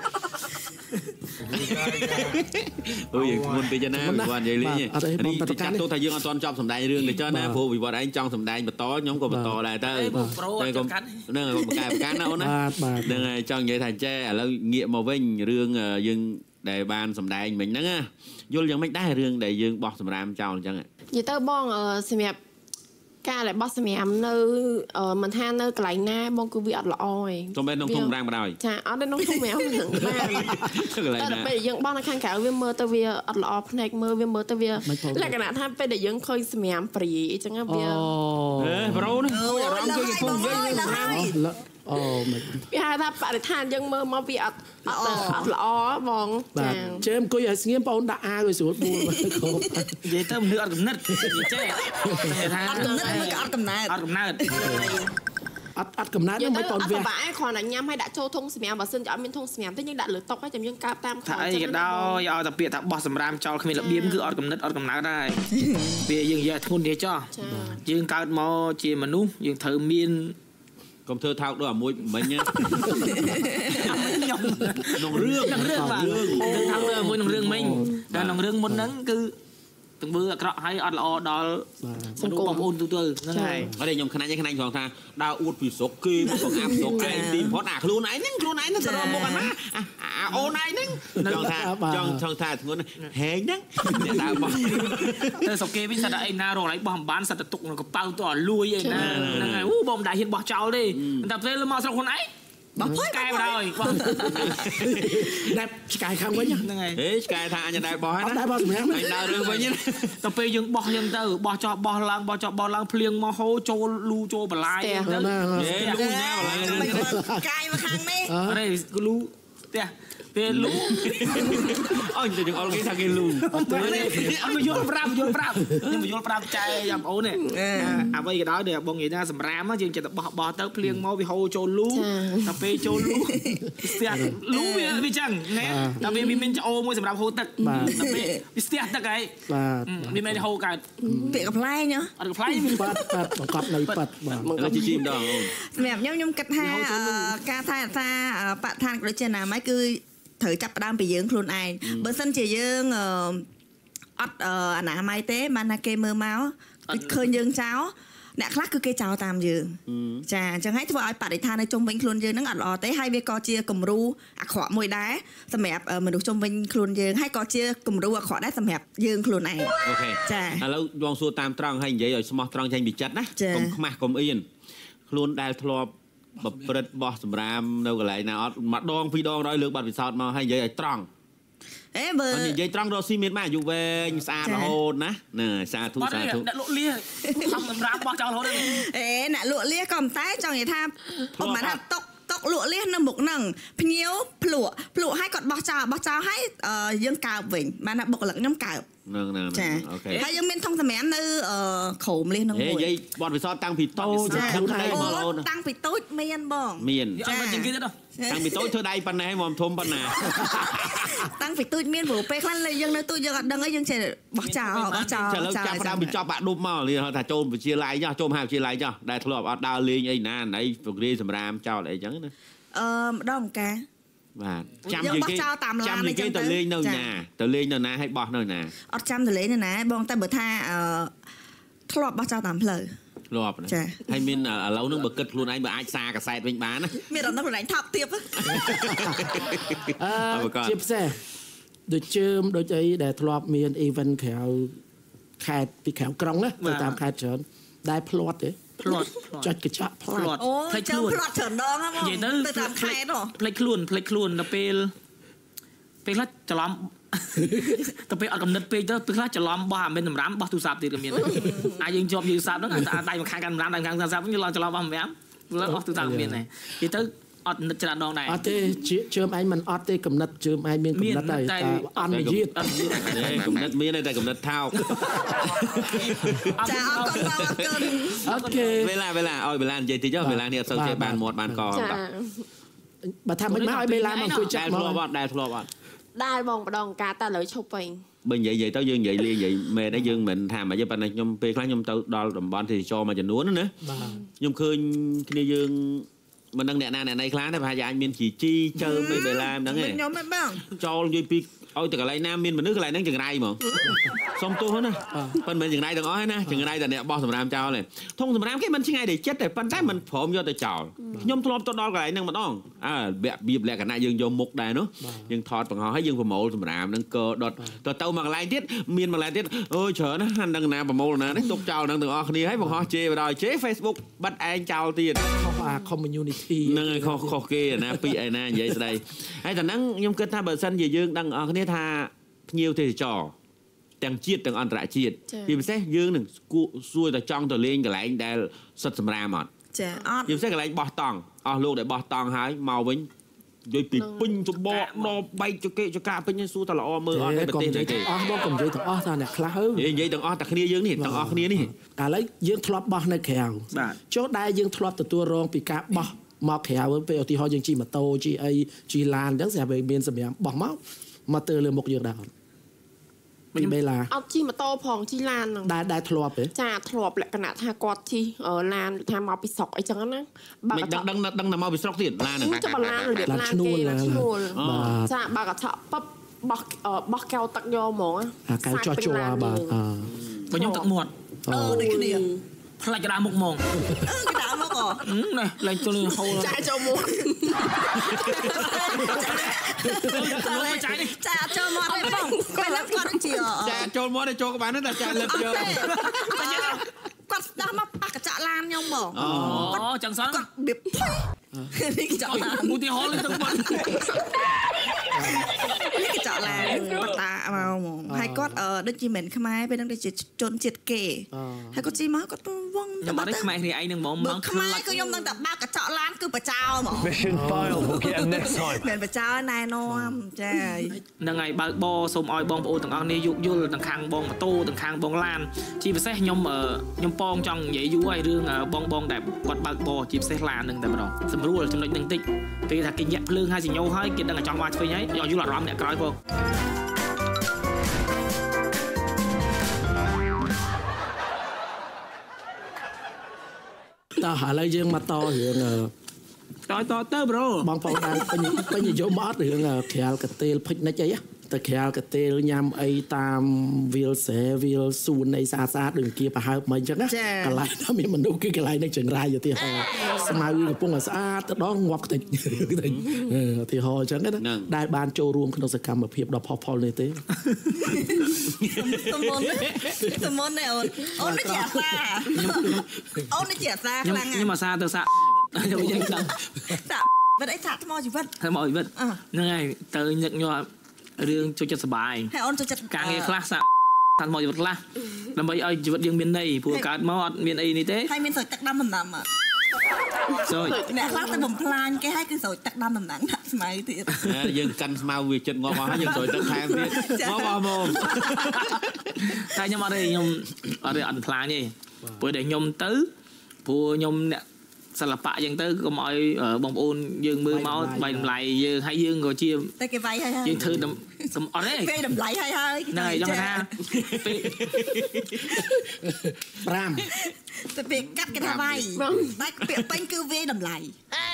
អើយមុនទៅណាវិវត្តនិយាយលេងនេះចាត់ទោសថាយើងអត់ទាន់ចប់សម្ដែងរឿងទេចុះណាព្រោះវិវត្តឯងចង់សម្ដែងបន្តខ្ញុំក៏បន្តដែរទៅតែកុំហ្នឹងកុំកែប្រកាន់ណាអូនណាហ្នឹងហើយចង់និយាយថាចេះឥឡូវងាកមកវិញរឿងយើងដែលបានសម្ដែងមិញហ្នឹងណាយល់យ៉ាងម៉េចដែររឿងដែលយើងបោះសម្រាមចោលអញ្ចឹងនិយាយទៅបងសម្រាប់ការដែលបោះសម្រាប់នៅមិនថានៅកន្លែងណាបងគឺវាអត់ល្អឯងទៅមិនក្នុងធុងរាំងបណ្ដោយចាអត់នៅក្នុងធុងរាំងហ្នឹងបាទតែពេលយើងបោះនៅខាងក្រៅវាមើលទៅវាអត់ល្អភ្នែកមើលវាមើលទៅវាលក្ខណៈថាពេលដែលយើងឃើញសម្រាប់ព្រីអញ្ចឹងវាអេប្រូនេះអារម្មណ៍គឺកំពុងយើងអូមិនវាហៅថាបរិស្ថានយើងមើលមកវាអត់អត់អត់ល្អបងចាជើអង្គុយឲ្យស្ងៀមបងដាក់អាវឲ្យស្រួលបួលទៅគ្រប់និយាយទៅមនុស្សអត់កំណត់ចេះថាអត់កំណត់មិនក៏អត់កំណើតអត់កំណើតអត់អត់កំណើតហ្នឹងមិនបងវាបែរគ្រាន់តែញ៉ាំឲ្យដាក់ចូលធុងសម្រាប់បើសិនជាអត់មានធុងសម្រាប់ទេយើងដាក់លើតុហើយចាំយើងកើបតាមខំថាអីក៏ដោយឲ្យតែពាក្យថាបោះសម្រាមចោលគ្មានរបៀបគឺអត់កំណត់អត់កំណើតដែរវាយើងនិយាយធ្ងន់ទេចោះយើងកើតមកជាមនុស្សយើងត្រូវមានកុំធ្វើថោកដូចអាមួយមិញខ្ញុំក្នុងរឿងក្នុងរឿងបាទរឿងថោកដូចអាមួយក្នុងរឿងមិញតែក្នុងរឿងមុនហ្នឹងគឺទាំងមើលអាក្រក់ហើយអត់ល្អដល់សង្គមបងប្អូនទូទៅហ្នឹងហើយអត់ទេខ្ញុំខ្នាញ់ឯងខ្នាញ់ផងថាដើរអួតពីស្រុកគេមកបង្អាប់ស្រុកឯងទីបំផុតអាខ្លួនឯងហ្នឹងខ្លួនឯងហ្នឹងទៅរកមកអាណាអាអូនឯងហ្នឹងចង់ថាចង់ចង់ថាធ្ងន់ហែងហ្នឹងអ្នកដើរបោះទៅស្រុកគេវិញសិតតែឯណារកឯងបោះអំបានសិតតែទុកនៅកប៉ៅទៅឲ្យលួយឯណាហ្នឹងហើយអូបងមិនដែរហ៊ានបោះចោលទេតែពេលមកស្រុកខ្លួនឯងបោះផុយកែបដល់តែឆ្កែខាងវិញហ្នឹងហើយហេឆ្កែថាអញដែរបោះហើយណាដែរបោះសម្រាប់អញដើររឿងវិញទៅពេលយើងបោះយើងទៅបោះចោះបោះឡើងបោះចោះបោះឡើងភ្លៀងមកហូរចូលលូចូលបន្លាយទៅហេលូណាបន្លាយកាយមកខាងនេះអរេលូផ្ទះពេលលូអញទៅយើងអល់គេថាគេលូអត់មកយល់ប្រាប់យល់ប្រាប់ខ្ញុំយល់ប្រាប់ចែយ៉ាប់អូននេះអ្វីក៏ដោយដែលបងនិយាយថាសម្រាមយើងចិត្តបោះបោះទៅភ្លៀងមកវាហូរចូលលូតែពេលចូលលូស្ទះលូវាវាចឹងណាតែវាមានច្អូមួយសម្រាប់ហូរទឹកតែពេលវាស្ទះទឹកហើយបាទវាមិនហូរកើតពាក្យកំ pl ែងអត់កំ pl ែងប៉ាត់ប៉ាត់បង្កប់នៅប៉ាត់បាទជីជីម្ដងអូនសម្រាប់ខ្ញុំខ្ញុំគិតថាការថែរក្សាបរិស្ថានប្រជាណាមីគឺត្រូវចាប់ផ្ដើមពីយើងខ្លួនឯងបើសិនជាយើងអត់អនាម័យទេបានថាគេមើលមកឃើញយើងចោលអ្នកខ្លះគឺគេចោលតាមយើងចាអញ្ចឹងហើយធ្វើឲ្យបរិស្ថាននៅជុំវិញខ្លួនយើងហ្នឹងអត់ល្អទេហើយវាក៏ជាគំរូអាក្រក់មួយដែរសម្រាប់មនុស្សជុំវិញខ្លួនយើងហើយក៏ជាគំរូអាក្រក់ដែរសម្រាប់យើងខ្លួនឯងអូខេចាឥឡូវបងសួរតាមត្រង់ហើយនិយាយឲ្យស្មោះត្រង់ចេញពីចិត្តណាកុំខ្មាស់កុំអៀនខ្លួនដែលធ្លាប់បព្រឹត្តបោះសម្រាមនៅកន្លែងណាអត់ម្ដងពីរដងរយលើកបាត់ពិសោធន៍មកហើយនិយាយឲ្យត្រង់អេបើនិយាយត្រង់រកស៊ីមានមកអាយុវែងស្អាតរហូតណាណាសាធុសាធុអ្នកលក់លាខំសម្រាមបោះចោលរហូតអេអ្នកលក់លាក៏មិនតែចង់និយាយថាប្រហែលថាតុកតុកលក់លានៅមុខហ្នឹងភ្ញៀវភ្លក់ភ្លក់ឲ្យគាត់បោះចោលបោះចោលឲ្យយើងកើបវិញបានថាបុគ្គលិកខ្ញុំកើបហ្នឹងហ្នឹងអូខេហើយយើងមានធុងសម្រាមនៅក្រោមលៀសហ្នឹងមួយនិយាយបទពិសោធន៍តាំងពីតូចដឹងដៃមកអូនតាំងពីតូចមានបងមានចាអត់ជាងគេទេតាំងពីតូចធ្វើដៃប៉ុណ្ណេះមកធំប៉ុណ្ណាតាំងពីតូចមានព្រោះពេលខ្លះយើងនៅតូចយើងអត់ដឹងអីយើងចេះបោះចោលបោះចោលឥឡូវចាប់ផ្ដើមពីចប់បាក់ឌុបមកលីថាចូលវិទ្យាល័យចោះចូលមហាវិទ្យាល័យចោះដែលធ្លាប់អត់ដើរលេងអីណាណៃប្រគ្រាសម្រាមចោលអីចឹងណាអឺម្ដងម្កាបាទចាំយើងគេចាំយើងគេទៅលេងនៅណាទៅលេងនៅណាឲ្យបោះនៅណាអត់ចាំទៅលេងនៅណាបងតែបើថាអឺធ្លាប់បោះចោលតាមផ្លូវធ្លាប់ណាហើយមានឥឡូវហ្នឹងបើគិតខ្លួនឯងបើអាចសារកាសែតវិញបានណាមានអត់ដល់ខ្លួនឯងថប់ទៀតអឺជាពិសេសដូចជើមដូចអីដែលធ្លាប់មាន event ក្រៅខេត្តពីក្រៅក្រុងណាទៅតាមខេត្តច្រើនដែលផ្្លាត់ទេផ្្លាត់ចុចកញ្ចក់ផ្្លាត់អូផ្លេចខ្លួនផ្្លាត់ច្រើនដងហ្នឹងនិយាយទៅតាមខេត្តហ៎ផ្លេចខ្លួនផ្លេចខ្លួនដល់ពេលពេលខ្លះច្រឡំទៅពេលអត់កំណត់ពេកទៅពេលខ្លះច្រឡំបោះអាមិនសម្រាមបោះទូរស័ព្ទទៀតក៏មានអាចយើងជាប់យឺសាប់ហ្នឹងដៃមួយខាងកាន់សម្រាមដៃខាងទូរស័ព្ទវិញច្រឡំច្រឡំបោះសម្រាមលើអស់ទូរស័ព្ទក៏មានដែរនិយាយទៅអត់នឹកច្រើនដងដែរអត់ទេជើមឯងមិនអត់ទេកំណត់ជើមឯងមានកំណត់ដែរតែអន់យឺតកំណត់មានតែកំណត់ថោកចាអរគុណបងអរគុណអូខេវេលាវេលាឲ្យវេលានិយាយតិចវេលានេះអត់សូវចេះបានមាត់បានកចាបើថាមិនមកឲ្យវេលាមកអង្គុយចាក់មកធ្លាប់អត់ដែរធ្លាប់អត់ដែរបងម្ដងការតែលើឈប់វិញបើនិយាយនិយាយទៅយើងនិយាយលេងនិយាយមែនទេយើងមិនថាមិនទេប៉ុន្តែខ្ញុំពេលខ្លះខ្ញុំទៅដល់តំបន់ទេសចរមួយចំនួនណាខ្ញុំឃើញគ្នាយើងមិនដឹងអ្នកណាអ្នកណីខ្លះទេប្រហែលជាអាចមានជីជីជើមអីបេឡាមិនដឹងទេខ្ញុំមិនបងចោលនិយាយពី ôi từ cái này nam miền mình nước cái này nó chừng này mà xong tôi hết nè phần mình chừng này từng ói nè chừng này là nè bao sầm ram trao này thông sầm ram cái mình chừng này để chết để phần trái mình phồng vô từ chảo nhôm thọt tôi đo cái này năng mà đong à bẹp bịp lại cái này dương vô mục đài nó dương thọt bằng họ hay dương phần mộ sầm ram năng cơ đọt tôi tàu bằng lại tiết miền bằng lại tiết ôi chờ nó hành đang nè bằng mộ nè đấy tục chảo năng từng ói kia hay bằng họ chê vào đòi chế Facebook bắt anh chào tiền không à community năng kho kho kia nè pi ai nè vậy đây hay là năng nhôm cơ tha bờ sân gì dương đang ở cái tha nhiều thì tròទាំងជាតិទាំងអន្តរជាតិពីពិសេសយើងនឹងសួរតែចង់ទៅលេងកន្លែងដែលសិតសម្រាមអត់ចាអត់ពីពិសេសកន្លែងបោះតង់អស់លោកដែលបោះតង់ហើយមកវិញនិយាយពីពេញច្បកដល់បែកចកេចកាពេញសួរតែល្អមើលអត់នៅប្រទេសទេអស់មកកុំនិយាយទាំងអស់ថាអ្នកខ្លះទៅនិយាយទាំងអស់តែគ្នាយើងនេះទាំងអស់គ្នានេះឥឡូវយើងធ្លាប់បោះនៅក្រៅចូលដែរយើងធ្លាប់ទទួលរងពីការបោះមកក្រៅពេលឧទាហរណ៍យើងជិះម៉ូតូជិះអីជិះឡានអញ្ចឹងស្រាប់តែមានសម្រាប់បោះមកមកទៅលើមុខយើងដែរពីបេឡាអត់ជិះម៉ូតូផងជិះឡានហ្នឹងដែរដែរធ្លាប់ទេចាធ្លាប់លក្ខណៈថាគាត់ជិះឡានថាមកពីស្រុកអីចឹងណាបើដឹងដឹងដឹងតែមកពីស្រុកទៀតឡានហ្នឹងចាំឡានរបៀបឡានឈ្នួលឡានឈ្នួលចាបើកឆក់ប៉បបោះបោះកែវទឹកយកហ្មងអាកែវចោះជួបាទអឺបើខ្ញុំទឹកមាត់អឺដូចគ្នាផ្លាច់ក្តារមុខហ្មងអឺក្តារមុខអូនេះឡើងចូលហូរចាចូលមុខចាចាចូលមាត់ទេបងគាត់លើកគាត់ជាចាចូលមាត់ទេចូលក្បាលនោះតែចាលើកយកគាត់ស្ដាប់មកប៉ះកញ្ចក់ឡានខ្ញុំហ្មងអូចឹងសោះគាត់បៀបនេះកញ្ចក់ឡានឧទាហរណ៍ទឹកមាត់នេះកញ្ចក់ឡានបតាមកហ្មងហើយគាត់ដូចជាមិនខ្មែរពេលហ្នឹងដូចជាជនជាតិគេហើយគាត់ជិះមកគាត់វងតែបាត់ខ្មែរគ្នាឯងហ្នឹងហ្មងមកខ្មែរគឺខ្ញុំនឹងតែបើកកញ្ចក់ឡានគឺបចោហ្មង Mission failed we'll get them next time មិនបចោណែនាំចាហ្នឹងហើយបើកបសូមឲ្យបងប្អូនទាំងអស់គ្នាយោគយល់ទាំងខាងបងម៉ូតូទាំងខាងបងឡានជាពិសេសខ្ញុំខ្ញុំប៉ងចង់និយាយយូរហើយរឿងបងបងដែលគាត់បើកបជាពិសេសឡានហ្នឹងតែម្ដងស្រួលចំណុចហ្នឹងតិចពេលថាគេញាក់ភ្លើងហើយសញ្ញោហើយគេដឹងតែចង់មកធ្វើហើយយកយល់អារម្មណ៍អ្នកក្រោយបងតោះឥឡូវយើងមកតរឿងតតទៅប្រូបងប្អូនបានពេញពេញនិយមអត់រឿងក្រាលកាទេលភិចនិចអីតែក្រាលកាទេលញ៉ាំអីតាមវាលសេវាលសួននៃស្អាតស្អាតដូចគៀប្រហើបមិនអញ្ចឹងណាកន្លែងនោះមានមនុស្សគឺកន្លែងនេះចង្រៃឧទាហរណ៍ស្មៅកំពុងស្អាតទៅដល់ងាប់ខ្ទេចឧទាហរណ៍អញ្ចឹងណាដែលបានចូលរួមក្នុងសកម្មភាពដ៏ផុសផុលនេះទេសមមុនសមមុនអូនអូនជាអាសាអូនជាអាសាខ្លាំងខ្ញុំអាសាទៅសាក់ខ្ញុំយ៉ាងដឹងសាក់វិតអីសាក់ថ្មជីវិតថ្មជីវិតហ្នឹងហើយទៅញឹកញាប់រឿងចូលចិត្តសុបាយហើយអូនចូលចិត្តការងារខ្លះសាក់តាមមកជីវិតខ្លះដើម្បីឲ្យជីវិតយើងមានន័យព្រោះកើតមកអត់មានអីនេះទេហើយមានស្រោចទឹកដាំដំណាំអត់ស្រោចអ្នកខ្លះទៅបំផ្លាញគេហើយគឺស្រោចទឹកដាំដំណាំដាក់ស្មៅទៀតយើងកាន់ស្មៅវាចិត្តងាប់អស់ហើយយើងស្រោចទឹកថែមទៀតងាប់អស់មកតែខ្ញុំអត់ទេខ្ញុំអត់ទេអត់ផ្លាញទេព្រោះតែខ្ញុំទៅព្រោះខ្ញុំអ្នកសិល្បៈយ៉ាងទៅកុំឲ្យបងប្អូនយើងមើលមកបៃតម្លៃយើងហើយយើងក៏ជាតែគេវាយហើយយើងធ្វើសំអត់ទេគេតម្លៃហើយហើយហ្នឹងហើយចង់ថាពេលប្រាំតែពេលកាត់គេថាវាយតែពាក្យពេញគឺវាយតម្លៃ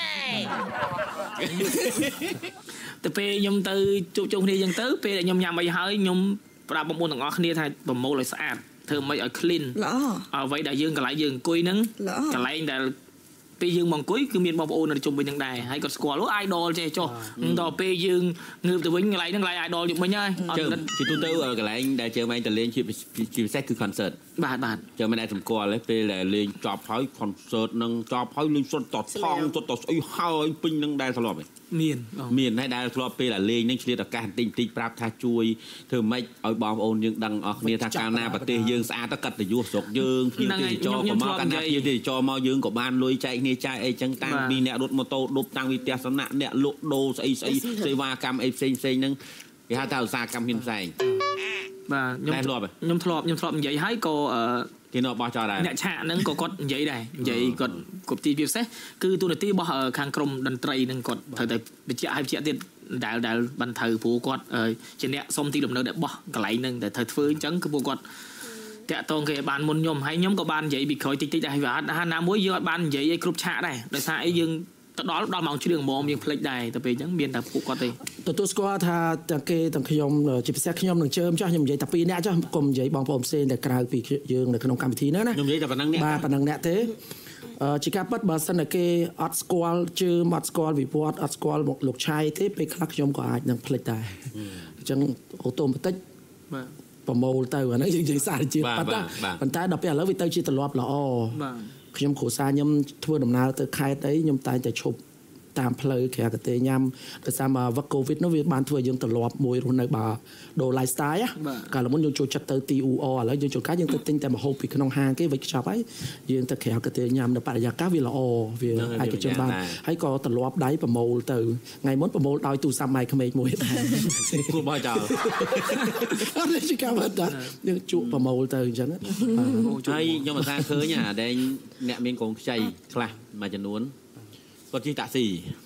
តែពេលខ្ញុំទៅជួបជុំគ្នាយ៉ាងទៅពេលខ្ញុំញ៉ាំអីហើយខ្ញុំប្រាប់បងប្អូនទាំងអស់គ្នាថាប្រមូលឲ្យស្អាតធ្វើមិនឲ្យ clean ល្អអ្វីដែលយើងកន្លែងយើងអង្គុយហ្នឹងកន្លែងដែលពេលយើងមកអង្គុយគឺមានបងប្អូននៅជុំវិញហ្នឹងដែរហើយគាត់ស្គាល់អូ idol ចេះចុះដល់ពេលយើងងើបទៅវិញកន្លែងហ្នឹងកន្លែង idol យើងវិញហើយអត់ជាទូទៅកន្លែងដែលជើងឯងទៅលេងជាជាពិសេសគឺ concert បាទបាទជើងមិនដែលសម្គាល់ទេពេលដែលលេងចប់ហើយ concert ហ្នឹងចប់ហើយលេងសុទ្ធតថងសុទ្ធតស្អីហើយពេញហ្នឹងដែរធ្លាប់ទេមានមានហើយដែលធ្លាប់ពេលដែលលេងហ្នឹងឆ្លៀតឱកាសបន្តិចបន្តិចប្រាប់ថាជួយធ្វើម៉េចឲ្យបងប្អូនយើងដឹងអស់គ្នាថាកាលណាប្រទេសយើងស្អាតទៅកាត់ទៅយុះស្រុកយើងភ្ញៀវទេសចរក៏មកកាលណាភ្ញៀវទេសចរមកយើងក៏បានលុយចែកគ្នាចាយអីចឹងតាំងពីអ្នករត់ម៉ូតូដប់តាំងពីផ្ទះសំណាក់អ្នកលក់ដូរស្អីស្អីសេវាកម្មអីផ្សេងផ្សេងហ្នឹងគេហៅថាឧស្សាហកម្មហ៊ានផ្សេងបាទខ្ញុំធ្លាប់ខ្ញុំធ្លាប់ខ្ញុំធ្លាប់និយាយហើយក៏គេនៅបោះចោលដែរអ្នកឆាកហ្នឹងក៏គាត់និយាយដែរនិយាយគាត់គ្រប់ទីពិសេសគឺទូនាទីរបស់ខាងក្រមតន្ត្រីហ្នឹងគាត់ត្រូវតែបញ្ជាក់ឲ្យបញ្ជាក់ទៀតដែលដែលបានត្រូវព្រោះគាត់ជាអ្នកសុំទីលំនៅដែលបោះកន្លែងហ្នឹងតែត្រូវធ្វើអញ្ចឹងគឺពួកគាត់តាក់តងគេបានមុនខ្ញុំហើយខ្ញុំក៏បាននិយាយពីក្រោយតិចតិចដែរវាអត់ណាមួយយើងអត់បាននិយាយឲ្យគ្រប់ឆាកដែរដោយសារអីយើងទៅដល់ដល់ម៉ោងជ្រៀងហ្មងយើងផ្លេចដែរទៅពេលអញ្ចឹងមានតែពួកគាត់ទេទទួលស្គាល់ថាទាំងគេទាំងខ្ញុំជាពិសេសខ្ញុំនឹងជើមចោះខ្ញុំនិយាយតែពីរនាក់ចោះកុំនិយាយបងប្អូនផ្សេងតែក្រៅពីយើងនៅក្នុងកម្មវិធីហ្នឹងណាខ្ញុំនិយាយតែប៉ុណ្្នឹងអ្នកបាទប៉ុណ្្នឹងអ្នកទេជាការពិតបើសិនតែគេអត់ស្គាល់ជើមអត់ស្គាល់វិវត្តអត់ស្គាល់លោកឆៃទេពេលខ្លះខ្ញុំក៏អាចនឹងផ្លេចដែរអញ្ចឹងអូតូម៉ាទិកបាទប្រមូលទៅអាហ្នឹងយើងនិយាយសារជាប៉ុន្តែប៉ុន្តែដល់ពេលឥឡូវវាទៅជាទម្លាប់ល្អបាទខ្ញុំគ្រូសាខ្ញុំធ្វើដំណើរទៅខេត្តអីខ្ញុំតែងតែឈប់តាមផ្លូវក្រៅកាទេញ៉ាំដោយសារមកវឹកកូវីដនោះវាបានធ្វើយើងទម្លាប់មួយរស់នៅបើដូរ lifestyle កាលមុនយើងចូលចិត្តទៅទី អ៊ូ អ ឥឡូវយើងចូលកាយើងទៅទិញតែម្ហូបពីក្នុងហាងគេវិចខ្ចប់ហើយយើងទៅក្រៅកាទេញ៉ាំនៅបរិយាកាសវាល្អវាឯកជនបានហើយក៏ទម្លាប់ដៃប្រមូលទៅថ្ងៃមុនប្រមូលដោយទូរស័ព្ទម៉ៃក្មេកមួយដែរគួរបោះចោលអត់ជាការបាត់យើងជក់ប្រមូលទៅអញ្ចឹងហើយខ្ញុំអាសាឃើញអាដែលអ្នកមានកូនខ្ចីខ្លះមួយចំនួនគាត់ជិះតាក់ស៊ី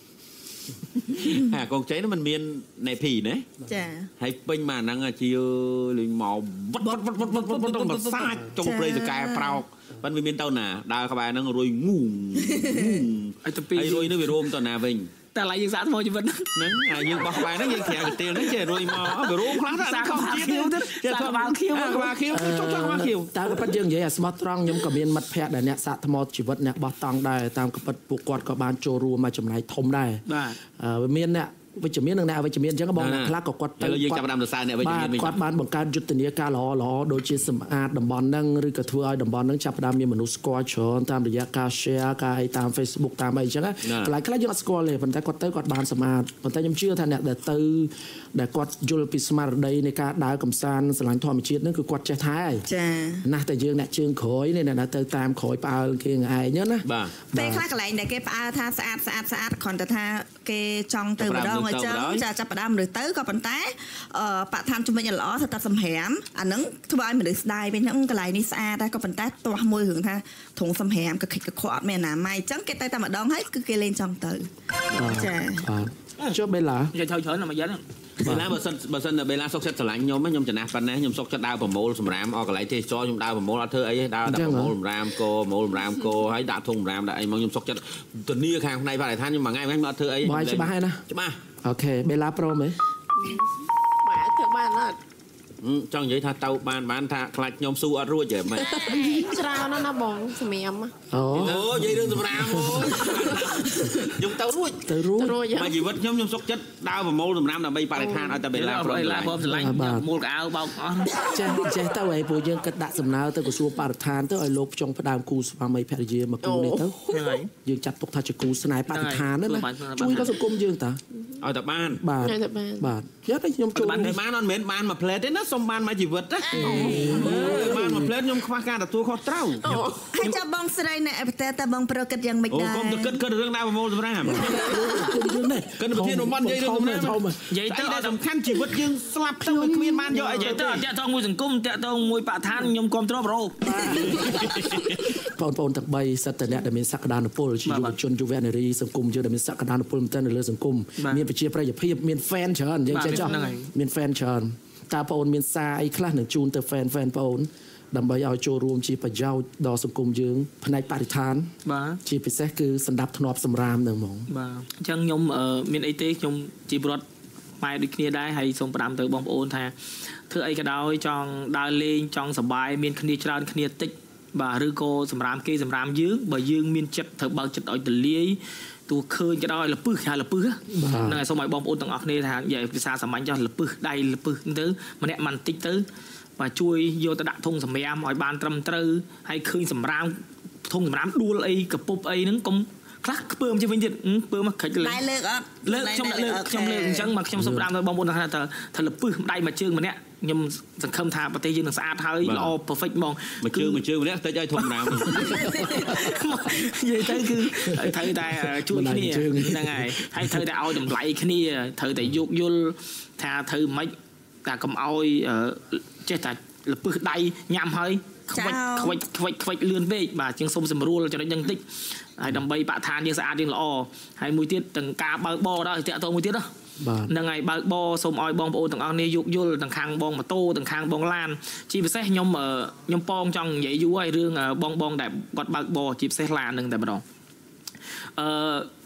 ហើយកងខ្ចីនោះมันមានណេភីណាចាហើយពេញមកហ្នឹងជាលេងមកវត្តវត្តវត្តវត្តវត្តវត្តបសាចចុងព្រៃសកែប្រោកប៉ិនវាមានទៅណាដើរក្បែរហ្នឹងរួយងូហើយទៅពីហើយរួយនោះវារួមទៅណាវិញតែឡើយយើងសាកថ្មជីវិតហ្នឹងហើយយើងបោះក្បែរហ្នឹងយើងក្រៅកាទៀលហ្នឹងចេះរួយមកវារួមខ្លះទៅសាកខំជាតិទៅចេះក្បាលខៀវក្បាលខៀវចុកចុកក្បាលខៀវតើក៏ប៉ិតយើងនិយាយអាស្មោះត្រង់ខ្ញុំក៏មានមិត្តភ័ក្តិដែលអ្នកសាកថ្មជីវិតអ្នកបោះតង់ដែរតាមក៏ប៉ិតពួកគាត់ក៏បានចូលរួមមកចំណែកធំដែរបាទវាមានអ្នកវិជ្ជមាននិងអ្នកអវិជ្ជមានអញ្ចឹងបងខ្លះក៏គាត់ទៅយើងចាប់ដើមសរសើរអ្នកវិជ្ជមានវិញគាត់បានបង្កើតយុទ្ធនាការល្អល្អដូចជាសម្អាតតំបន់ហ្នឹងឬក៏ធ្វើឲ្យតំបន់ហ្នឹងចាប់ដើមមានមនុស្សស្គាល់ច្រើនតាមរយៈការ share ការអីតាម Facebook តាមអីអញ្ចឹងកន្លែងខ្លះយើងអត់ស្គាល់ទេប៉ុន្តែគាត់ទៅគាត់បានសម្អាតប៉ុន្តែខ្ញុំជឿថាអ្នកដែលទៅដែលគាត់យល់ពីស្មារតីនៃការដើរកម្សាន្តស្រឡាញ់ធម្មជាតិហ្នឹងគឺគាត់ចេះថែហើយចាណាស់តែយើងអ្នកជើងក្រោយនេះអ្នកទៅតាមក្រោយផ្អើលគេឯងណាបាទពេលខ្លះកន្លែងដែលគេផ្អើលថាស្អាតស្អាតស្អាតគ្រាន់តែថាគេចង់ទៅម្ដងអញ្ចឹងចាចាប់ផ្ដើមឬទៅក៏ប៉ុន្តែបឋានជំនាញល្អធ្វើតែសម្រាមអាហ្នឹងធ្វើឲ្យមនុស្សស្ដាយវិញហ្នឹងកន្លែងនេះស្អាតដែរក៏ប៉ុន្តែទាស់មួយរឿងថាធុងសម្រាមកខិចកខ្វក់អត់មានអនាម័យអញ្ចឹងគេទៅតែម្ដងហើយគឺគេលេងចង់ទៅចាចុះបេឡានិយាយទៅច្រើនមកយ៉ាងបេឡាបើសិនបើសិនបេឡាសុកចិត្តស្រឡាញ់ខ្ញុំខ្ញុំចំណាស់ប៉ុណ្ណេះខ្ញុំសុកចិត្តដើរប្រមូលសម្រាមអស់កន្លែងទេសចរខ្ញុំដើរប្រមូលអត់ធ្វើអីទេដើរតែប្រមូលសម្រាមគោប្រមូលសម្រាមគោហើយដាក់ធុងសម្រាមដាក់អីមកខ្ញុំសុកចិត្តធានាខាងផ្នែកបរិស្ថានខ្ញុំមួយថ្ងៃខ្ញុំអត់ធ្វើអីបាយច្បាស់ហើយណាច្បាស់អូខេបេឡាប្រូមហ៎បាទធ្វើបានអត់ចង់និយាយថាទៅបានបានថាខ្លាចខ្ញុំស៊ូអត់រួចទេមែនច្រើនណាស់ណាបងសម្រាមអូអូនិយាយរឿងសម្រាមអូខ្ញុំទៅរួចទៅរួចមកជីវិតខ្ញុំខ្ញុំសុខចិត្តដើរប្រមូលសម្រាមដើម្បីបរិស្ថានឲ្យតែបេឡាប្រូបេឡាប្រូស្រឡាញ់មូលកៅបោកអស់ចេះចេះទៅហើយពួកយើងគិតដាក់សំណើទៅក្រសួងបរិស្ថានទៅឲ្យលោកចុងផ្ដើមគូស្វាមីភរិយាមកគូនេះទៅយើងចាត់ទុកថាជាគូស្នេហ៍បរិស្ថានណាជួយដល់សង្គមយើងតាឲ្យតែបានបាទបាទយកតែខ្ញុំចូលបានបានអត់មែនបានមួយផ្លែទេណាសុំបានមួយជីវិតណាបានមួយផ្លែខ្ញុំខ្វះការទទួលខុសត្រូវហើយចាំបងស្រីនៅប្រទេសតែបងប្រកិតយ៉ាងម៉េចដែរអូកុំទៅគិតគិតរឿងដើរប្រមូលសម្រាមគិតប្រធានបំណនិយាយរឿងសម្រាមនិយាយទៅសំខាន់ជីវិតយើងស្លាប់ទៅគ្មានបានយកអីទៅតាក់ទងមួយសង្គមតាក់ទងមួយបរិស្ថានខ្ញុំគ្រប់គ្រងប្រូបងប្អូនទាំងបីសិតតែអ្នកដែលមានសក្តានុពលជាយុវជនយុវនារីសង្គមយើងដែលមានសក្តានុពលមែនទែននៅលើសង្គមមានប្រជាប្រិយភាពមាន fan ច្រើនយើងចេះចោះមាន fan ច្រើនតើបងប្អូនមានសារអីខ្លះនឹងជូនទៅ fan fan បងប្អូនដើម្បីឲ្យចូលរួមជាប្រយោជន៍ដល់សង្គមយើងផ្នែកបរិស្ថានបាទជាពិសេសគឺសម្ដាប់ធ្នាប់សម្រាមហ្នឹងហ្មងបាទអញ្ចឹងខ្ញុំមានអីទេខ្ញុំជីវរដ្ឋម៉ែដូចគ្នាដែរហើយសូមផ្ដាំទៅបងប្អូនថាធ្វើអីក៏ដោយចង់ដើរលេងចង់សប្បាយមានគ្នាច្រើនគ្នាតិចបាទឬក៏សម្រាមគេសម្រាមយើងបើយើងមានចិត្តត្រូវបើកចិត្តឲ្យទលាយទោះឃើញក៏ដោយលពឹសគេហៅលពឹសហ្នឹងហើយសូមឲ្យបងប្អូនទាំងអស់គ្នាថានិយាយភាសាសាមញ្ញចោះលពឹសដៃលពឹសទៅម្នាក់មិនតិចទៅបាទជួយយកទៅដាក់ធុងសម្រាមឲ្យបានត្រឹមត្រូវហើយឃើញសម្រាមធុងសម្រាមដួលអីកពុបអីហ្នឹងកុំខ្លះខ្ពើមជិះវិញទៀតខ្ពើមមកខិចលើតែលើកអត់លើកខ្ញុំលើកខ្ញុំលើកអញ្ចឹងមកខ្ញុំសូមផ្ដាំទៅបងប្អូនថាថាលពឹសម្ដាយមួយជើងម្នាក់ខ្ញុំសង្ឃឹមថាប្រទេសយើងនឹងស្អាតហើយល្អ perfect ហ្មងមួយជើងមួយជើងម្នាក់តិចឲ្យធំណាស់និយាយទៅគឺត្រូវតែជួយគ្នាហ្នឹងហើយហើយត្រូវតែឲ្យតម្លៃគ្នាត្រូវតែយោគយល់ថាត្រូវមិនតែកុំឲ្យចេះតែលពឹសដៃញ៉ាំហើយខ្វិចខ្វិចខ្វិចខ្វិចលឿនពេកបាទជាងសុំសម្រួលចំណុចហ្នឹងតិចហើយដើម្បីបរិស្ថានយើងស្អាតយើងល្អហើយមួយទៀតទាំងការបើកបរដល់តាក់ទងមួយទៀតណាហ្នឹងហើយបើកបរសូមឲ្យបងប្អូនទាំងអស់គ្នាយោគយល់ទាំងខាងបងម៉ូតូទាំងខាងបងឡានជាពិសេសខ្ញុំខ្ញុំប៉ងចង់និយាយយូរហើយរឿងបងបងដែលគាត់បើកបរជាពិសេសឡានហ្នឹងតែម្ដងអឺ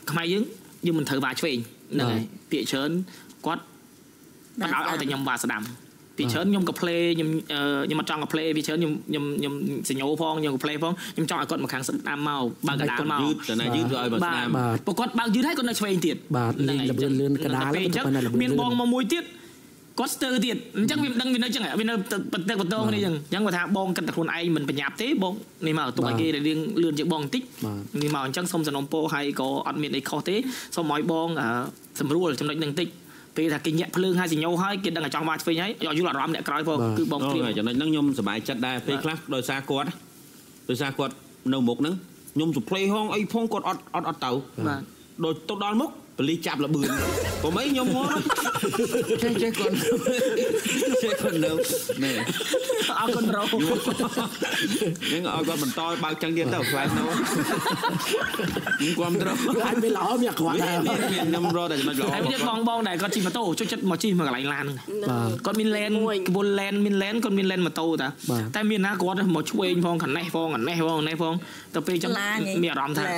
ខ្មែរយើងយើងមិនត្រូវវាឆ្វេងហ្នឹងហើយពាក្យច្រើនគាត់បណ្ដោយឲ្យតែខ្ញុំវាស្ដាំពីច្រើនខ្ញុំក៏ play ខ្ញុំខ្ញុំអត់ចង់ក៏ play ពីច្រើនខ្ញុំខ្ញុំខ្ញុំសញ្ញោផងខ្ញុំក៏ play ផងខ្ញុំចង់ឲ្យគាត់មកខាងស្ដាំមកបើកកដាលមកយឺតតែណាយឺតទៅឲ្យមកស្ដាំព្រោះគាត់បើកយឺតហើយគាត់នៅឆ្វេងទៀតបាទលេងលឿនលឿនកដាលមានបងមកមួយទៀតគាត់ស្ទើរទៀតអញ្ចឹងវាមិនដឹងវានៅអញ្ចឹងវានៅបន្តិចបន្តោងនេះអញ្ចឹងអញ្ចឹងគាត់ថាបងគិតតែខ្លួនឯងមិនបញ្ញាប់ទេបងនេះមកទុកឲ្យគេរៀងលឿនជាងបងបន្តិចនេះមកអញ្ចឹងសូមសំណូមពរហើយក៏អត់មានអីខុសទេសូមឲ្យបងសម្រួលចំណុចហ្នឹងបន្តិចពេលថាគេញាក់ភ្លើងហើយសញ្ញោហើយគេដឹងតែចង់មកឆ្វេងហើយយកយល់អារម្មណ៍អ្នកក្រោយផងគឺបងព្រៀងចំណុចហ្នឹងខ្ញុំសប្បាយចិត្តដែរពេលខ្លះដោយសារគាត់ដោយសារគាត់នៅមុខហ្នឹងខ្ញុំសុផ្លេហងអីផងគាត់អត់អត់អត់ទៅបាទដូចទៅដល់មុខបលីចាប់លបឿនព្រោះមិនខ្ញុំមកចេះចេះគាត់ចេះគាត់នៅនេះអរគុណរោហ្នឹងឲ្យគាត់បន្តបើកចឹងទៀតទៅខ្លាចនៅខ្ញុំគាត់ត្រូវអាចមានល្អមានគាត់ដែរខ្ញុំរកតែចំណុចល្អហើយបងបងដែរគាត់ជិះម៉ូតូចូលចិត្តមកជិះមកកន្លែងឡានហ្នឹងគាត់មានឡេនក្បួនឡេនមានឡេនគាត់មានឡេនម៉ូតូតាតែមានណាគាត់មកឆ្វេងផងខាងនេះផងខាងនេះផងនេះផងទៅពេលចឹងមានអារម្មណ៍ថា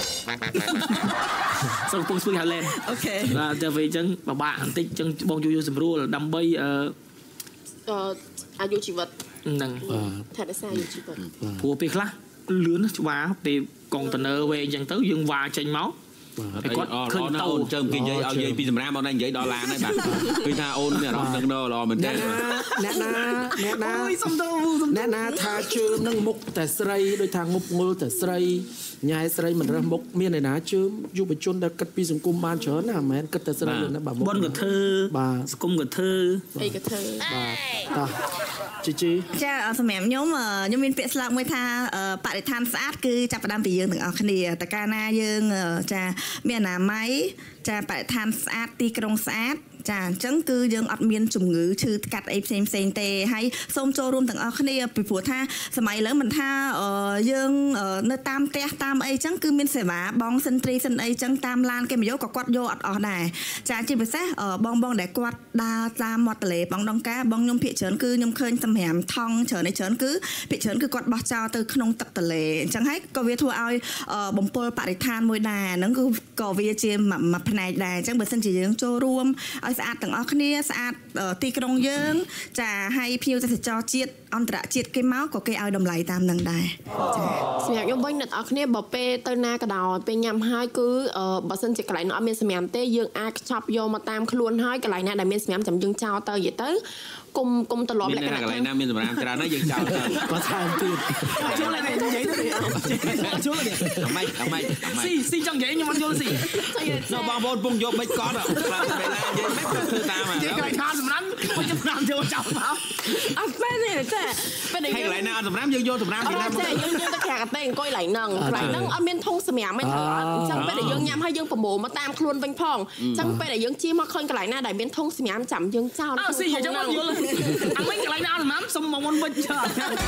សូមពងស្ពឹកហើយអូខេបាទតែវិញអញ្ចឹងពិបាកបន្តិចអញ្ចឹងបងយូរយូរស្រួលដើម្បីអឺអាយុជីវិតហ្នឹងថែរក្សាអាយុជីវិតព្រោះពេលខ្លះលឿនច្បាស់ពេលកុងតឺន័រវែងអញ្ចឹងទៅយើងវ៉ាចេញមកគាត់ឃើញទៅអូនជើងគេនិយាយឲ្យនិយាយពីសម្រាប់អូននិយាយដល់ឡានហើយបាទឃើញថាអូនមានអារម្មណ៍នឹងល្អមែនទេអ្នកណាអ្នកណាអូយសំដៅអ្នកណាថាជើងនឹងមុខតែស្រីដូចថាងប់ងល់តែស្រីញ៉ែស្រីមិនរើសមុខមានឯណាជើងយុវជនដែលគិតពីសង្គមបានច្រើនណាមិនមែនគិតតែស្រីណាបាទបុនក៏ធ្វើបាទសង្គមក៏ធ្វើអីក៏ធ្វើបាទតោះជីជីចាសម្រាប់ខ្ញុំខ្ញុំមានពាក្យស្លោកមួយថាបរិស្ថានស្អាតគឺចាប់ផ្ដើមពីយើងទាំងអស់គ្នាតែកាលណាយើងចាមានអនាម័យចាបរិស្ថានស្អាតទីក្រុងស្អាតចាអញ្ចឹងគឺយើងអត់មានជំងឺឈឺថ្កាត់អីផ្សេងផ្សេងទេហើយសូមចូលរួមទាំងអស់គ្នាពីព្រោះថាសម័យឥឡូវមិនថាយើងនៅតាមផ្ទះតាមអីចឹងគឺមានសេវាបងសិនត្រីសិនអីចឹងតាមឡានគេមកយកក៏គាត់យកអត់អស់ដែរចាជាពិសេសបងបងដែលគាត់ដើរតាមមាត់ទន្លេបងដងកាបងខ្ញុំភាគច្រើនគឺខ្ញុំឃើញសម្រាប់ថង់ច្រើនឯច្រើនគឺភាគច្រើនគឺគាត់បោះចោលទៅក្នុងទឹកទន្លេអញ្ចឹងហើយក៏វាធ្វើឲ្យបំពុលបរិស្ថានមួយដែរហ្នឹងគឺក៏វាជាមួយផ្នែកដែរអញ្ចឹងបើសិនជាយើងចូលរួមឲ្យស្អាតទាំងអស់គ្នាស្អាតទីក្រុងយើងចាឲ្យភ្ញៀវទេសចរជាតិអន្តរជាតិគេមកក៏គេឲ្យតម្លៃតាមនឹងដែរចាសម្រាប់ខ្ញុំវិញអ្នកនរគ្នាបើពេលទៅណាក៏ដោយពេលញ៉ាំហើយគឺបើសិនជាកន្លែងនោះអត់មានសម្រាប់ទេយើងអាចខ្ចប់យកមកតាមខ្លួនហើយកន្លែងណាដែលមានសម្រាប់ចាំយើងចោលទៅនិយាយទៅគុំគុំត្រឡប់លក្ខណៈកន្លែងណាមានសម្រាប់ច្រើនហើយយើងចោលទៅគាត់ថែមទៀតចូលឡើងនិយាយទៅចូលឡើងអាម៉េចអាម៉េចស៊ីស៊ីចង់និយាយខ្ញុំអត់យល់ស៊ីនៅបងប្អូនពងយកបិចកត់ពេលណានិយាយមិនធ្វើតាមហ្នឹងនិយាយកន្លែងថាសម្រាប់ខ្ញុំសម្រាប់យកចោលមកអត់ពេលទេចាពេលដែលយើងកន្លែងណាអត់សម្រាប់យើងយកសម្រាប់ពីណាចាយើងយកទៅខាងកន្លែងអង្គុយកន្លែងហ្នឹងកន្លែងហ្នឹងអត់មានធុងសម្រាប់មិនត្រូវអត់អញ្ចឹងពេលដែលយើងញ៉ាំហើយយើងប្រមូលមកតាមខ្លួនវិញផងអញ្ចឹងពេលដែលយើងជិះមកឃើញកន្លែងណាដែលមានធុងសម្រាប់ចាំយើងចោលអត់ស៊ីអញ្ចឹងមកយល់អាមិញកន្លែងណាអត់សម្រាប់សុំមកមុនវិញចោល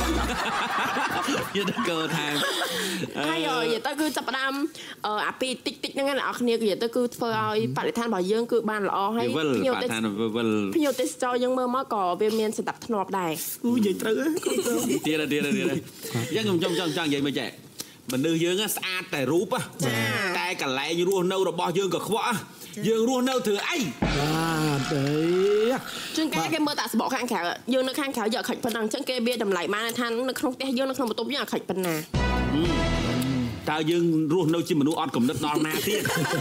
យកទៅកើថាហើយនិយាយទៅគឺចាប់ផ្ដើមអាពីតិចតិចហ្នឹងអ្នកនរគ្នានិយាយទៅគឺធ្វើឲ្យបរិស្ថានរបស់យើងគឺបានល្អហើយភ្ញៀវទេសភ្ញៀវទេសចរយើងមើលមកក៏វាមានសណ្ដាប់ធ្នាប់ដែរអូនិយាយត្រូវទៀតទៀតទៀតយ៉ាងខ្ញុំចង់ចង់ចង់និយាយមកចេះមនុស្សយើងស្អាតតែរូបតែកន្លែងរស់នៅរបស់យើងក៏ខ្វក់យើងរស់នៅធ្វើអីបាទទេជាងគេគេមើលតែសបកខាងក្រៅយើងនៅខាងក្រៅយកខាច់ប៉ុណ្ណឹងអញ្ចឹងគេវាតម្លៃបានថានៅក្នុងផ្ទះយើងនៅក្នុងបន្ទប់យើងអាខាច់ប៉ុណ្ណាតើយើងរស់នៅជាមនុស្សអត់គំនិតដល់ណាទៀត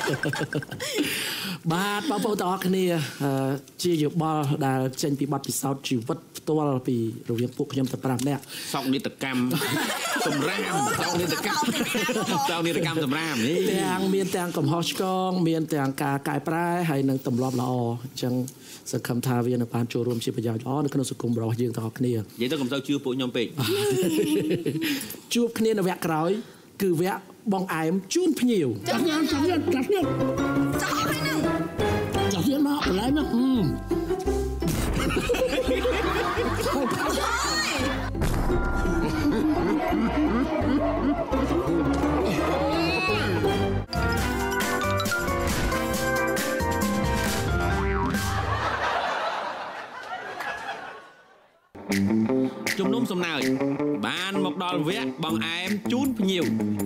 បាទបងប្អូនទាំងអស់គ្នាជាយោបល់ដែលចេញពីបទពិសោធន៍ជីវិតផ្ទាល់ពីរវាងពួកខ្ញុំទាំងប្រាំនាក់សោកនាដកម្មសម្រាមសោកនាដកម្មសោកនាដកម្មសម្រាមនេះទាំងមានទាំងកំហុសឆ្គងមានទាំងការកែប្រែហើយនឹងទម្លាប់ល្អអញ្ចឹងសង្ឃឹមថាវានឹងបានចូលរួមជាប្រយោជន៍ល្អនៅក្នុងសង្គមរបស់យើងទាំងអស់គ្នានិយាយទៅកុំទៅជឿពួកខ្ញុំពេកជួបគ្នានៅវគ្គក្រោយគឺវគ្គបងអែមជូនភ្ញៀវចាស់ញ៉ាំចាស់ញ៉ាំចាស់ញ៉ាំចាស់ហើយហ្នឹងចាស់ញ៉ាំមកកន្លែងមកជំនុំសំណើចបានមកដល់វគ្គបងអែមជូនភ្ញៀវ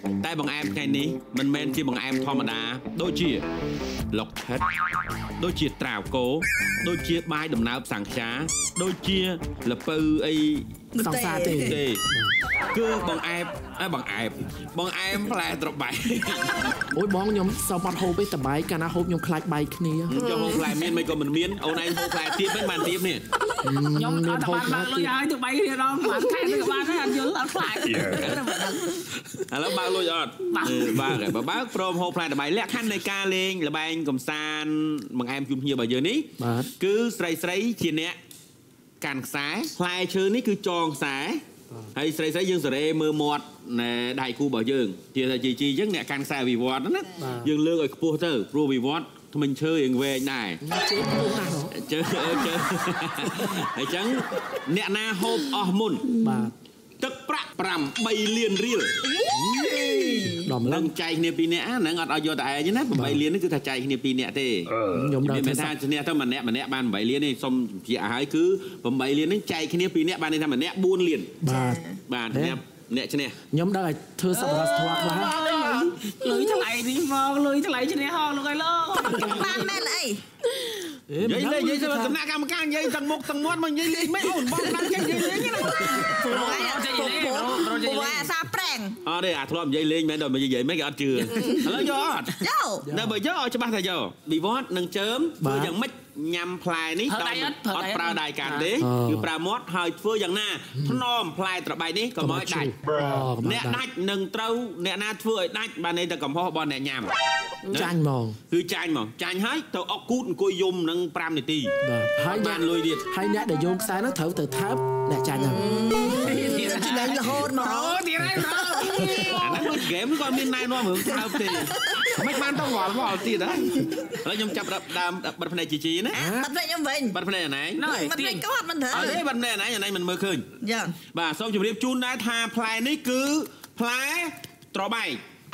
តែបង្អែមថ្ងៃនេះមិនមែនជាបង្អែមធម្មតាដូចជាលុកហិតដូចជាត្រាវគោដូចជាបាយដំណើបសង្ខាដូចជាលពៅអីសង្សារទេទេគឺបង្អែមអើបង្អែមបង្អែមផ្លែត្របែកអូយបងខ្ញុំសូមអត់ហូបទេត្របែកកាលណាហូបខ្ញុំខ្លាចបែកគ្នាខ្ញុំហូបផ្លែមានមិនក៏មិនមានអូនឯងហូបផ្លែទៀតមិនបានទៀតនេះខ្ញុំអត់បានបានលុយឲ្យទៅបីគ្នាដងបានខែទៅបានហើយអត់យល់អត់ខ្លាចឥឡូវបើកលុយអត់បើកបើបើកព្រមហូបផ្លែត្របែកលក្ខខណ្ឌនៃការលេងល្បែងកំសាន្តបង្អែមជុំភ្ញៀវរបស់យើងនេះគឺស្រីស្រីជាអ្នកកាន់ខ្សែផ្លែឈើនេះគឺចងខ្សែហើយស្រីស្រីយើងសេរីមើលមាត់ដៃគូរបស់យើងជាជីជីអញ្ចឹងអ្នកកាន់ខ្សែវិវត្តណាយើងលើកឲ្យខ្ពស់ទៅព្រោះវិវត្តថ្មិញឈើរៀងវែងដែរជើជើអញ្ចឹងអ្នកណាហូបអស់មុនបាទទឹកប្រាក់ប្រាំបីលានរៀលដល់ឡើងចែកគ្នាពីរនាក់ហ្នឹងអត់ឲ្យយកតែឯងណាបីលាននេះគឺថាចែកគ្នាពីរនាក់ទេខ្ញុំដល់មិនថាឈ្នះទៅម្នាក់ម្នាក់បានបីលាននេះសុំជាឲ្យហើយគឺបីលាននេះចែកគ្នាពីរនាក់បានន័យថាម្នាក់បួនលានបាទបាទអ្នកអ្នកឈ្នះខ្ញុំដល់ឲ្យធ្វើសប្បុរសធម៌ខ្លះលុយថ្លៃនេះមកលុយថ្លៃឈ្នះហងលោកអីលោកបានមែនអីនិយាយលេងនិយាយទៅគណៈកម្មការនិយាយទាំងមុខទាំងមាត់មកនិយាយលេងមិនអូនបងបានចេះនិយាយលេងណាព្រោះព្រោះអាសាប្រេងអត់ទេអាធ្លាប់និយាយលេងមែនដល់និយាយមិនគេអត់ជឿឥឡូវយកអត់យកដល់បើយកច្បាស់ថាយកវិវត្តនឹងជើមធ្វើយ៉ាងម៉េចញ៉ាំផ្លែនេះតអត់ប្រើដៃកាន់ទេគឺប្រើមាត់ហើយធ្វើយ៉ាងណាថ្នមផ្លែត្របែកនេះក៏មកឲ្យដាច់អ្នកដាច់នឹងត្រូវអ្នកណាធ្វើឲ្យដាច់បានន័យថាកំហុសរបស់អ្នកញ៉ាំចាញ់ហ្មងគឺចាញ់ហ្មងចាញ់ហើយទៅអុកគូតអង្គុយយំនឹងប្រាំនាទីហើយបានលុយទៀតហើយអ្នកដែលយកខ្សែនោះត្រូវទៅថើបអ្នកចាញ់ហ្នឹងឆ្នាំរហូតមកអូទៀតហើយអាហ្នឹងដូចហ្គេមគាត់មានណែនាំរឿងថើបទេមិនបានទៅវល់វល់ទៀតហ៎ហើយខ្ញុំចាប់ដើមបិទភ្នែកជីជីណាបិទភ្នែកខ្ញុំវិញបិទភ្នែកអាណែងបិទភ្នែកគាត់មិនត្រូវអត់ទេបិទភ្នែកអាណែងអាណែងមិនមើលឃើញយ៉ាបាទសូមជម្រាបជូនដែរថាផ្លែនេះគឺផ្លែត្របែក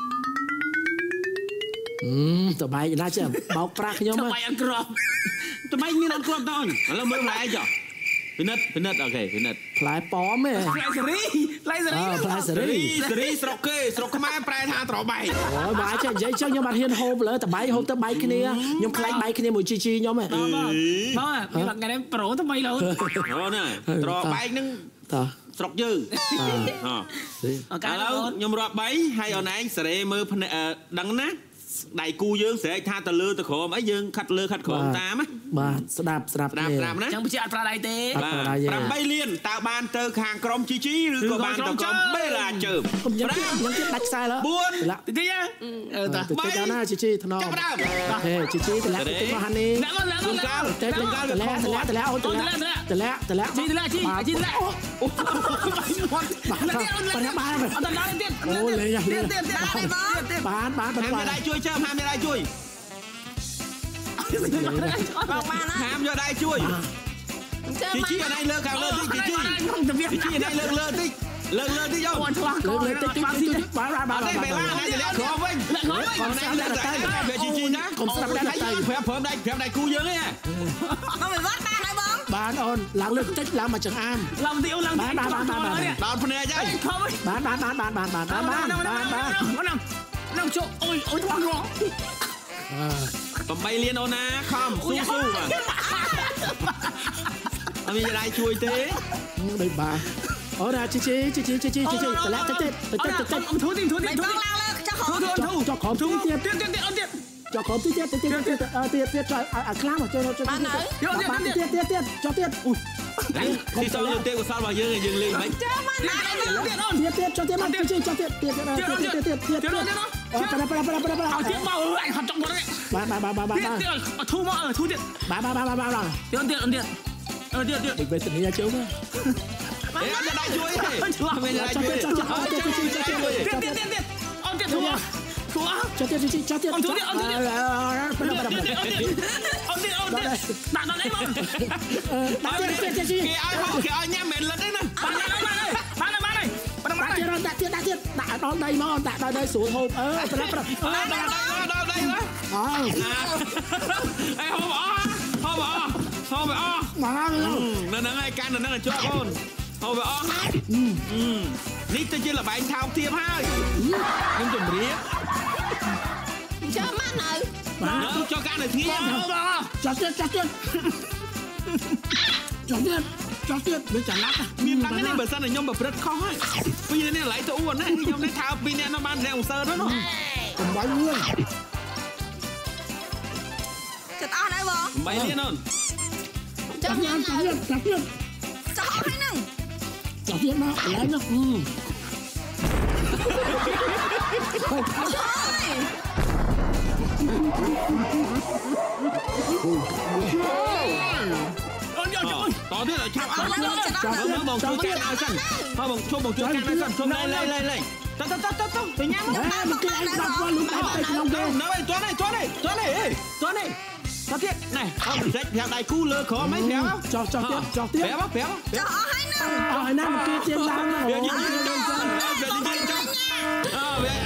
អឺត្របែកណាចេះបោកប្រាស់ខ្ញុំត្របែកអង្ក្រប់ត្របែកមានអង្ក្រប់តើអញឥឡូវមើលផ្លែចុះពិនិត្យពិនិត្យអូខេពិនិត្យផ្លែប៉មទេផ្លែសេរីផ្លែសេរីផ្លែសេរីសេរីស្រុកគេស្រុកខ្មែរប្រែថាត្របែកអូយបាទចេះនិយាយចឹងខ្ញុំអត់ហ៊ានហូបលើត្របែកហូបទៅបែកគ្នាខ្ញុំខ្លាចបែកគ្នាមួយជីជីខ្ញុំហ៎បងបងបងថ្ងៃនេះប្រូថ្មីលើអូណាត្របែកហ្នឹងតើស្រុកយើងអឥឡូវខ្ញុំរាប់បីហើយអូនឯងសេរីមើលដឹងណាដៃគូយើងស្រែកថាទៅលើទៅក្រោមអីយើងខាត់លើខាត់ក្រោមតាមណាបាទស្ដាប់ស្ដាប់ស្ដាប់ស្ដាប់ណាចឹងបញ្ជាអត់ប្រើដៃទេប្រាំបីលានតើបានទៅខាងក្រុមជីជីឬក៏បានទៅក្រុមបេឡាជើបខ្ញុំខ្ញុំទៀតដាច់ខ្សែឡើយបួនតិចតិចអឺតើតិចណាជីជីថ្នមហេជីជីតម្លាក់ទៅមកហានេះដាក់មកដាក់មកកាលតែតម្លាក់តម្លាក់តម្លាក់អូនតម្លាក់តម្លាក់តម្លាក់ជីតម្លាក់ជីជីតម្លាក់អូបានបានអត់ដល់ទៀតអូលេងលេងបានបានបានបានដៃជួយជើហាមយកដៃជួយបងបានហាមយកដៃជួយជីជីអណៃលើខាងលើតិចជីជីជីអណៃលើលើតិចលើលើតិចយកអូនឆ្លោះលើលើតិចតិចតិចបានបានបានអត់ទេបេឡាណៃលាក់ក្រវិញកុំស្ដាប់តែតែជីជីណាកុំស្ដាប់តែតែប្រាប់ព្រមដៃប្រាប់ដៃគូយើងឯងបងវិវត្តបានហើយបងបានអូនឡើងលើតិចឡើងមកចង្អាមឡើងទីអូឡើងបានបានបានបានដល់ភ្នែកហើយបានបានបានបានបានបានបានបានបានបាននឹងជុអូយអូយថ្មរអឺtámលានអូនណាខំស៊ូស៊ូបាទអត់មានដៃជួយទេដូចបាទអូនណាជីជីជីជីជីជីជីតលាក់តិចតិចតិចតិចតិចអ៊ំធូទីធូទីធូទីឡើងលើចុះខំធូធូចុះខំធូទៀតទៀតទៀតទៀតអូនទៀតចុះខំទៀតទៀតទៀតទៀតទៀតទៀតចុះអាខ្លាំងមកចូលចូលបានហើយបានទៀតទៀតទៀតចុះទៀតអូទីសល់ទេកុសលរបស់យើងយើងលេងមិនចាំបានទៀតអូនទៀតទៀតចុះទៀតមកជីចុះទៀតទៀតទៀតទៀតទៀតទៀតទៀតអូប៉ាប៉ាប៉ាប៉ាប៉ាអត់ទៀតមកអញហត់ចង់មកបានបានបានបានបានទៀតទៀតធូមកធូទៀតបានបានបានបានបានទៀតទៀតទៀតអឺទៀតទៀតបេតនីជើងមកអេអត់ដៃជួយទេឆ្លោះមិនដៃជួយចុះចុះទៀតទៀតទៀតទៀតទៀតទៀតអូនទៀតធូធូចុះទៀតទៀតចុះទៀតអូនធូទៀតអូនទៀតអូនទៀតអូនទៀតអូនទៀតដាក់ដល់អីមកដាក់ទៀតទៀតទៀតគេឲ្យហោគេឲ្យញ៉ាំមិនលិតទេណាបានហើយបានហើយបានហើយបានហើយបានហើយដាក់ទៀតដាក់ទៀតដាក់ដល់ដីមកដាក់ដល់ដីស្រួលហូបអឺប្រាប់ប្រាប់អឺដល់ដល់ដីណាអូអេហូបអស់ហូបអស់ហូបអស់មកនៅហ្នឹងហើយកាន់នៅហ្នឹងជាប់អូនហូបអស់នេះទៅជាលបែងថោកធៀបហើយខ្ញុំ cho cá này thí cho tiếp cho tiếp cho tiếp cho tiếp để trả lát miền Bắc này bờ sân này nhom bờ rất khó ấy bây giờ này lấy tôi uốn này nhom này thao pin này nó ban rèo sơ đó nó còn bái luôn chặt on đấy bố bay liên luôn chặt tiếp chặt tiếp chặt tiếp chặt hay nè chặt tiếp nó lấy nó ừ to thế là chào áo nó bồng chua can ai sân thôi bồng chua bồng chua can ai sân chua lên lên lên lên tao tao tao tao tao tự nhắm một cái anh đập qua lúng tay tay lòng đâu nó đây toán này toán này toán này toán này tao tiếp này không rách theo đại cu lơ khó mấy béo cho cho tiếp cho tiếp béo béo cho hai năm hỏi năm một kia tiền lang về đi đi đi về đi ờ về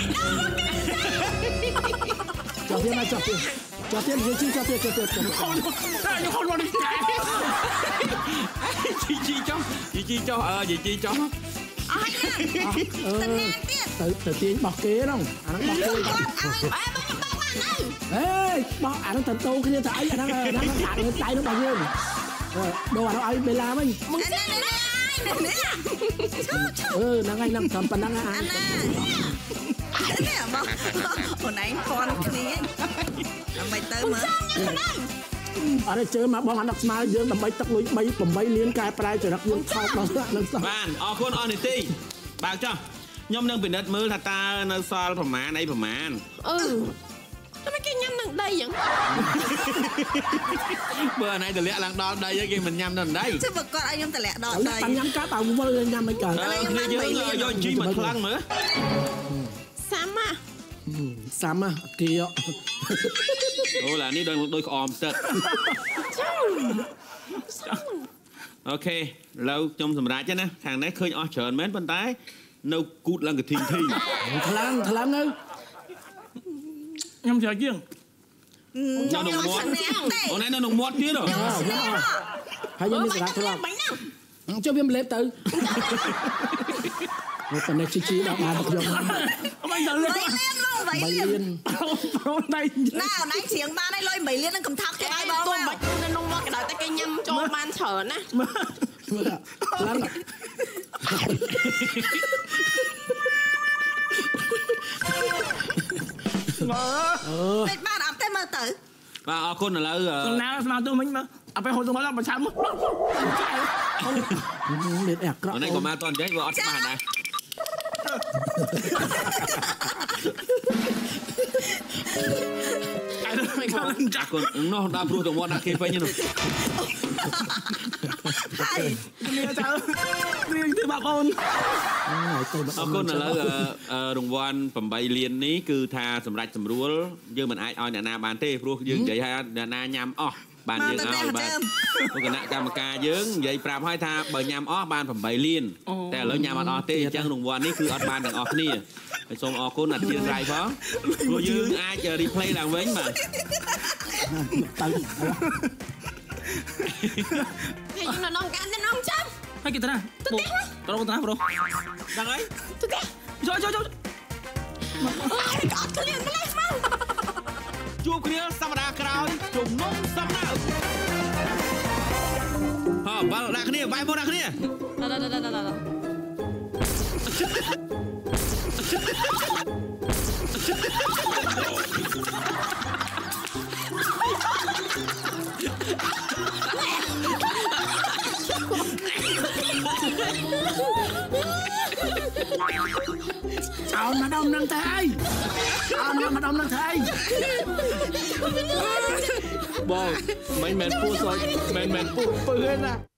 cho tiếp này cho tiếp cho tiếp gì chứ cho tiếp cho tiếp không không không luôn đi chị chị cho chị chị cho ờ chị chị cho tự tự tiến bọc kế không anh bọc kế ê bọc anh thành tu cái như thế anh đang đang cạn cái tay nó bao nhiêu đồ anh ấy bị làm ấy ừ năng anh năng cầm phần năng anh hồi nãy con kia mày tới mà ở đây chơi mà bóng anh đọc smile dương đầm bay tóc lưới bay bầm bay liên cài prai trời đọc dương khóc đó lần sau bạn ở con on ti bạn cho nhom đang bị đất mưa thật ta nó xoa phẩm má đây phẩm má ừ cho mấy cái nhâm đằng đây vậy bữa nay từ lẽ đang đo đây với kia mình nhâm đằng đây chứ vật con anh em từ lẽ đo đây bạn nhắm cá tàu cũng vơi lên nhâm mấy cờ đây chứ do chi mà lăng nữa Sam à Sam à kia ô là ní đôi đôi òm tật ok lâu trong sầm ra chứ nè thằng đấy khơi o trợn mến bên tay nâu cút là cái thình thi thằng lăng thằng lăng ơi nhâm chờ chứ cho nó mót hôm nay nó nồng mót chứ rồi hay như thế nào thôi cho viêm lép từ một tuần này chi chi đã ba được rồi mấy liên mấy liên nào nãy tiếng ba này lôi mấy liên nó cầm thóc cái ai bao tôi bạch nên nông cái đợi cái nhâm cho ban thở nè lăng ờ ba ập tới mơ tử và con là con nào nào tôi mình mà ậpไปhồi tôi nói là mà sao mất liệt ẹc ở đây có ma toàn đấy có ma này con nó đã pru tụi đã kêu phải như nào nghe sao riêng từ bà con con là đồng quan phẩm bay liên ní cứ tha sầm rạch sầm rúa dương mình ai oi nè na bàn tê pru dương vậy ha nè na nhâm o bàn dương ao bàn con cái nạ cam ca dương vậy pram hai tha bờ nhâm o bàn phẩm bay liênแต่แล้วnhâm ăn o tê chẳng đồng quan ní cứ ở bàn đằng o ní xong o con là chia rai phó rồi dương ai chờ replay làm với mà hay như là nông can nên nông chăm hay kita na tu teh tolong kita na bro đang ấy tu teh cho cho cho ôi có cái liền cái mà chụp kia sam đa cào chụp nông sam đa hả bao đa kia bay bao đa kia đó đó đó đó đó sao mà đông năng thay sao mà đông năng thay bò mấy mẹ phu rồi mẹ mẹ phu phu hết à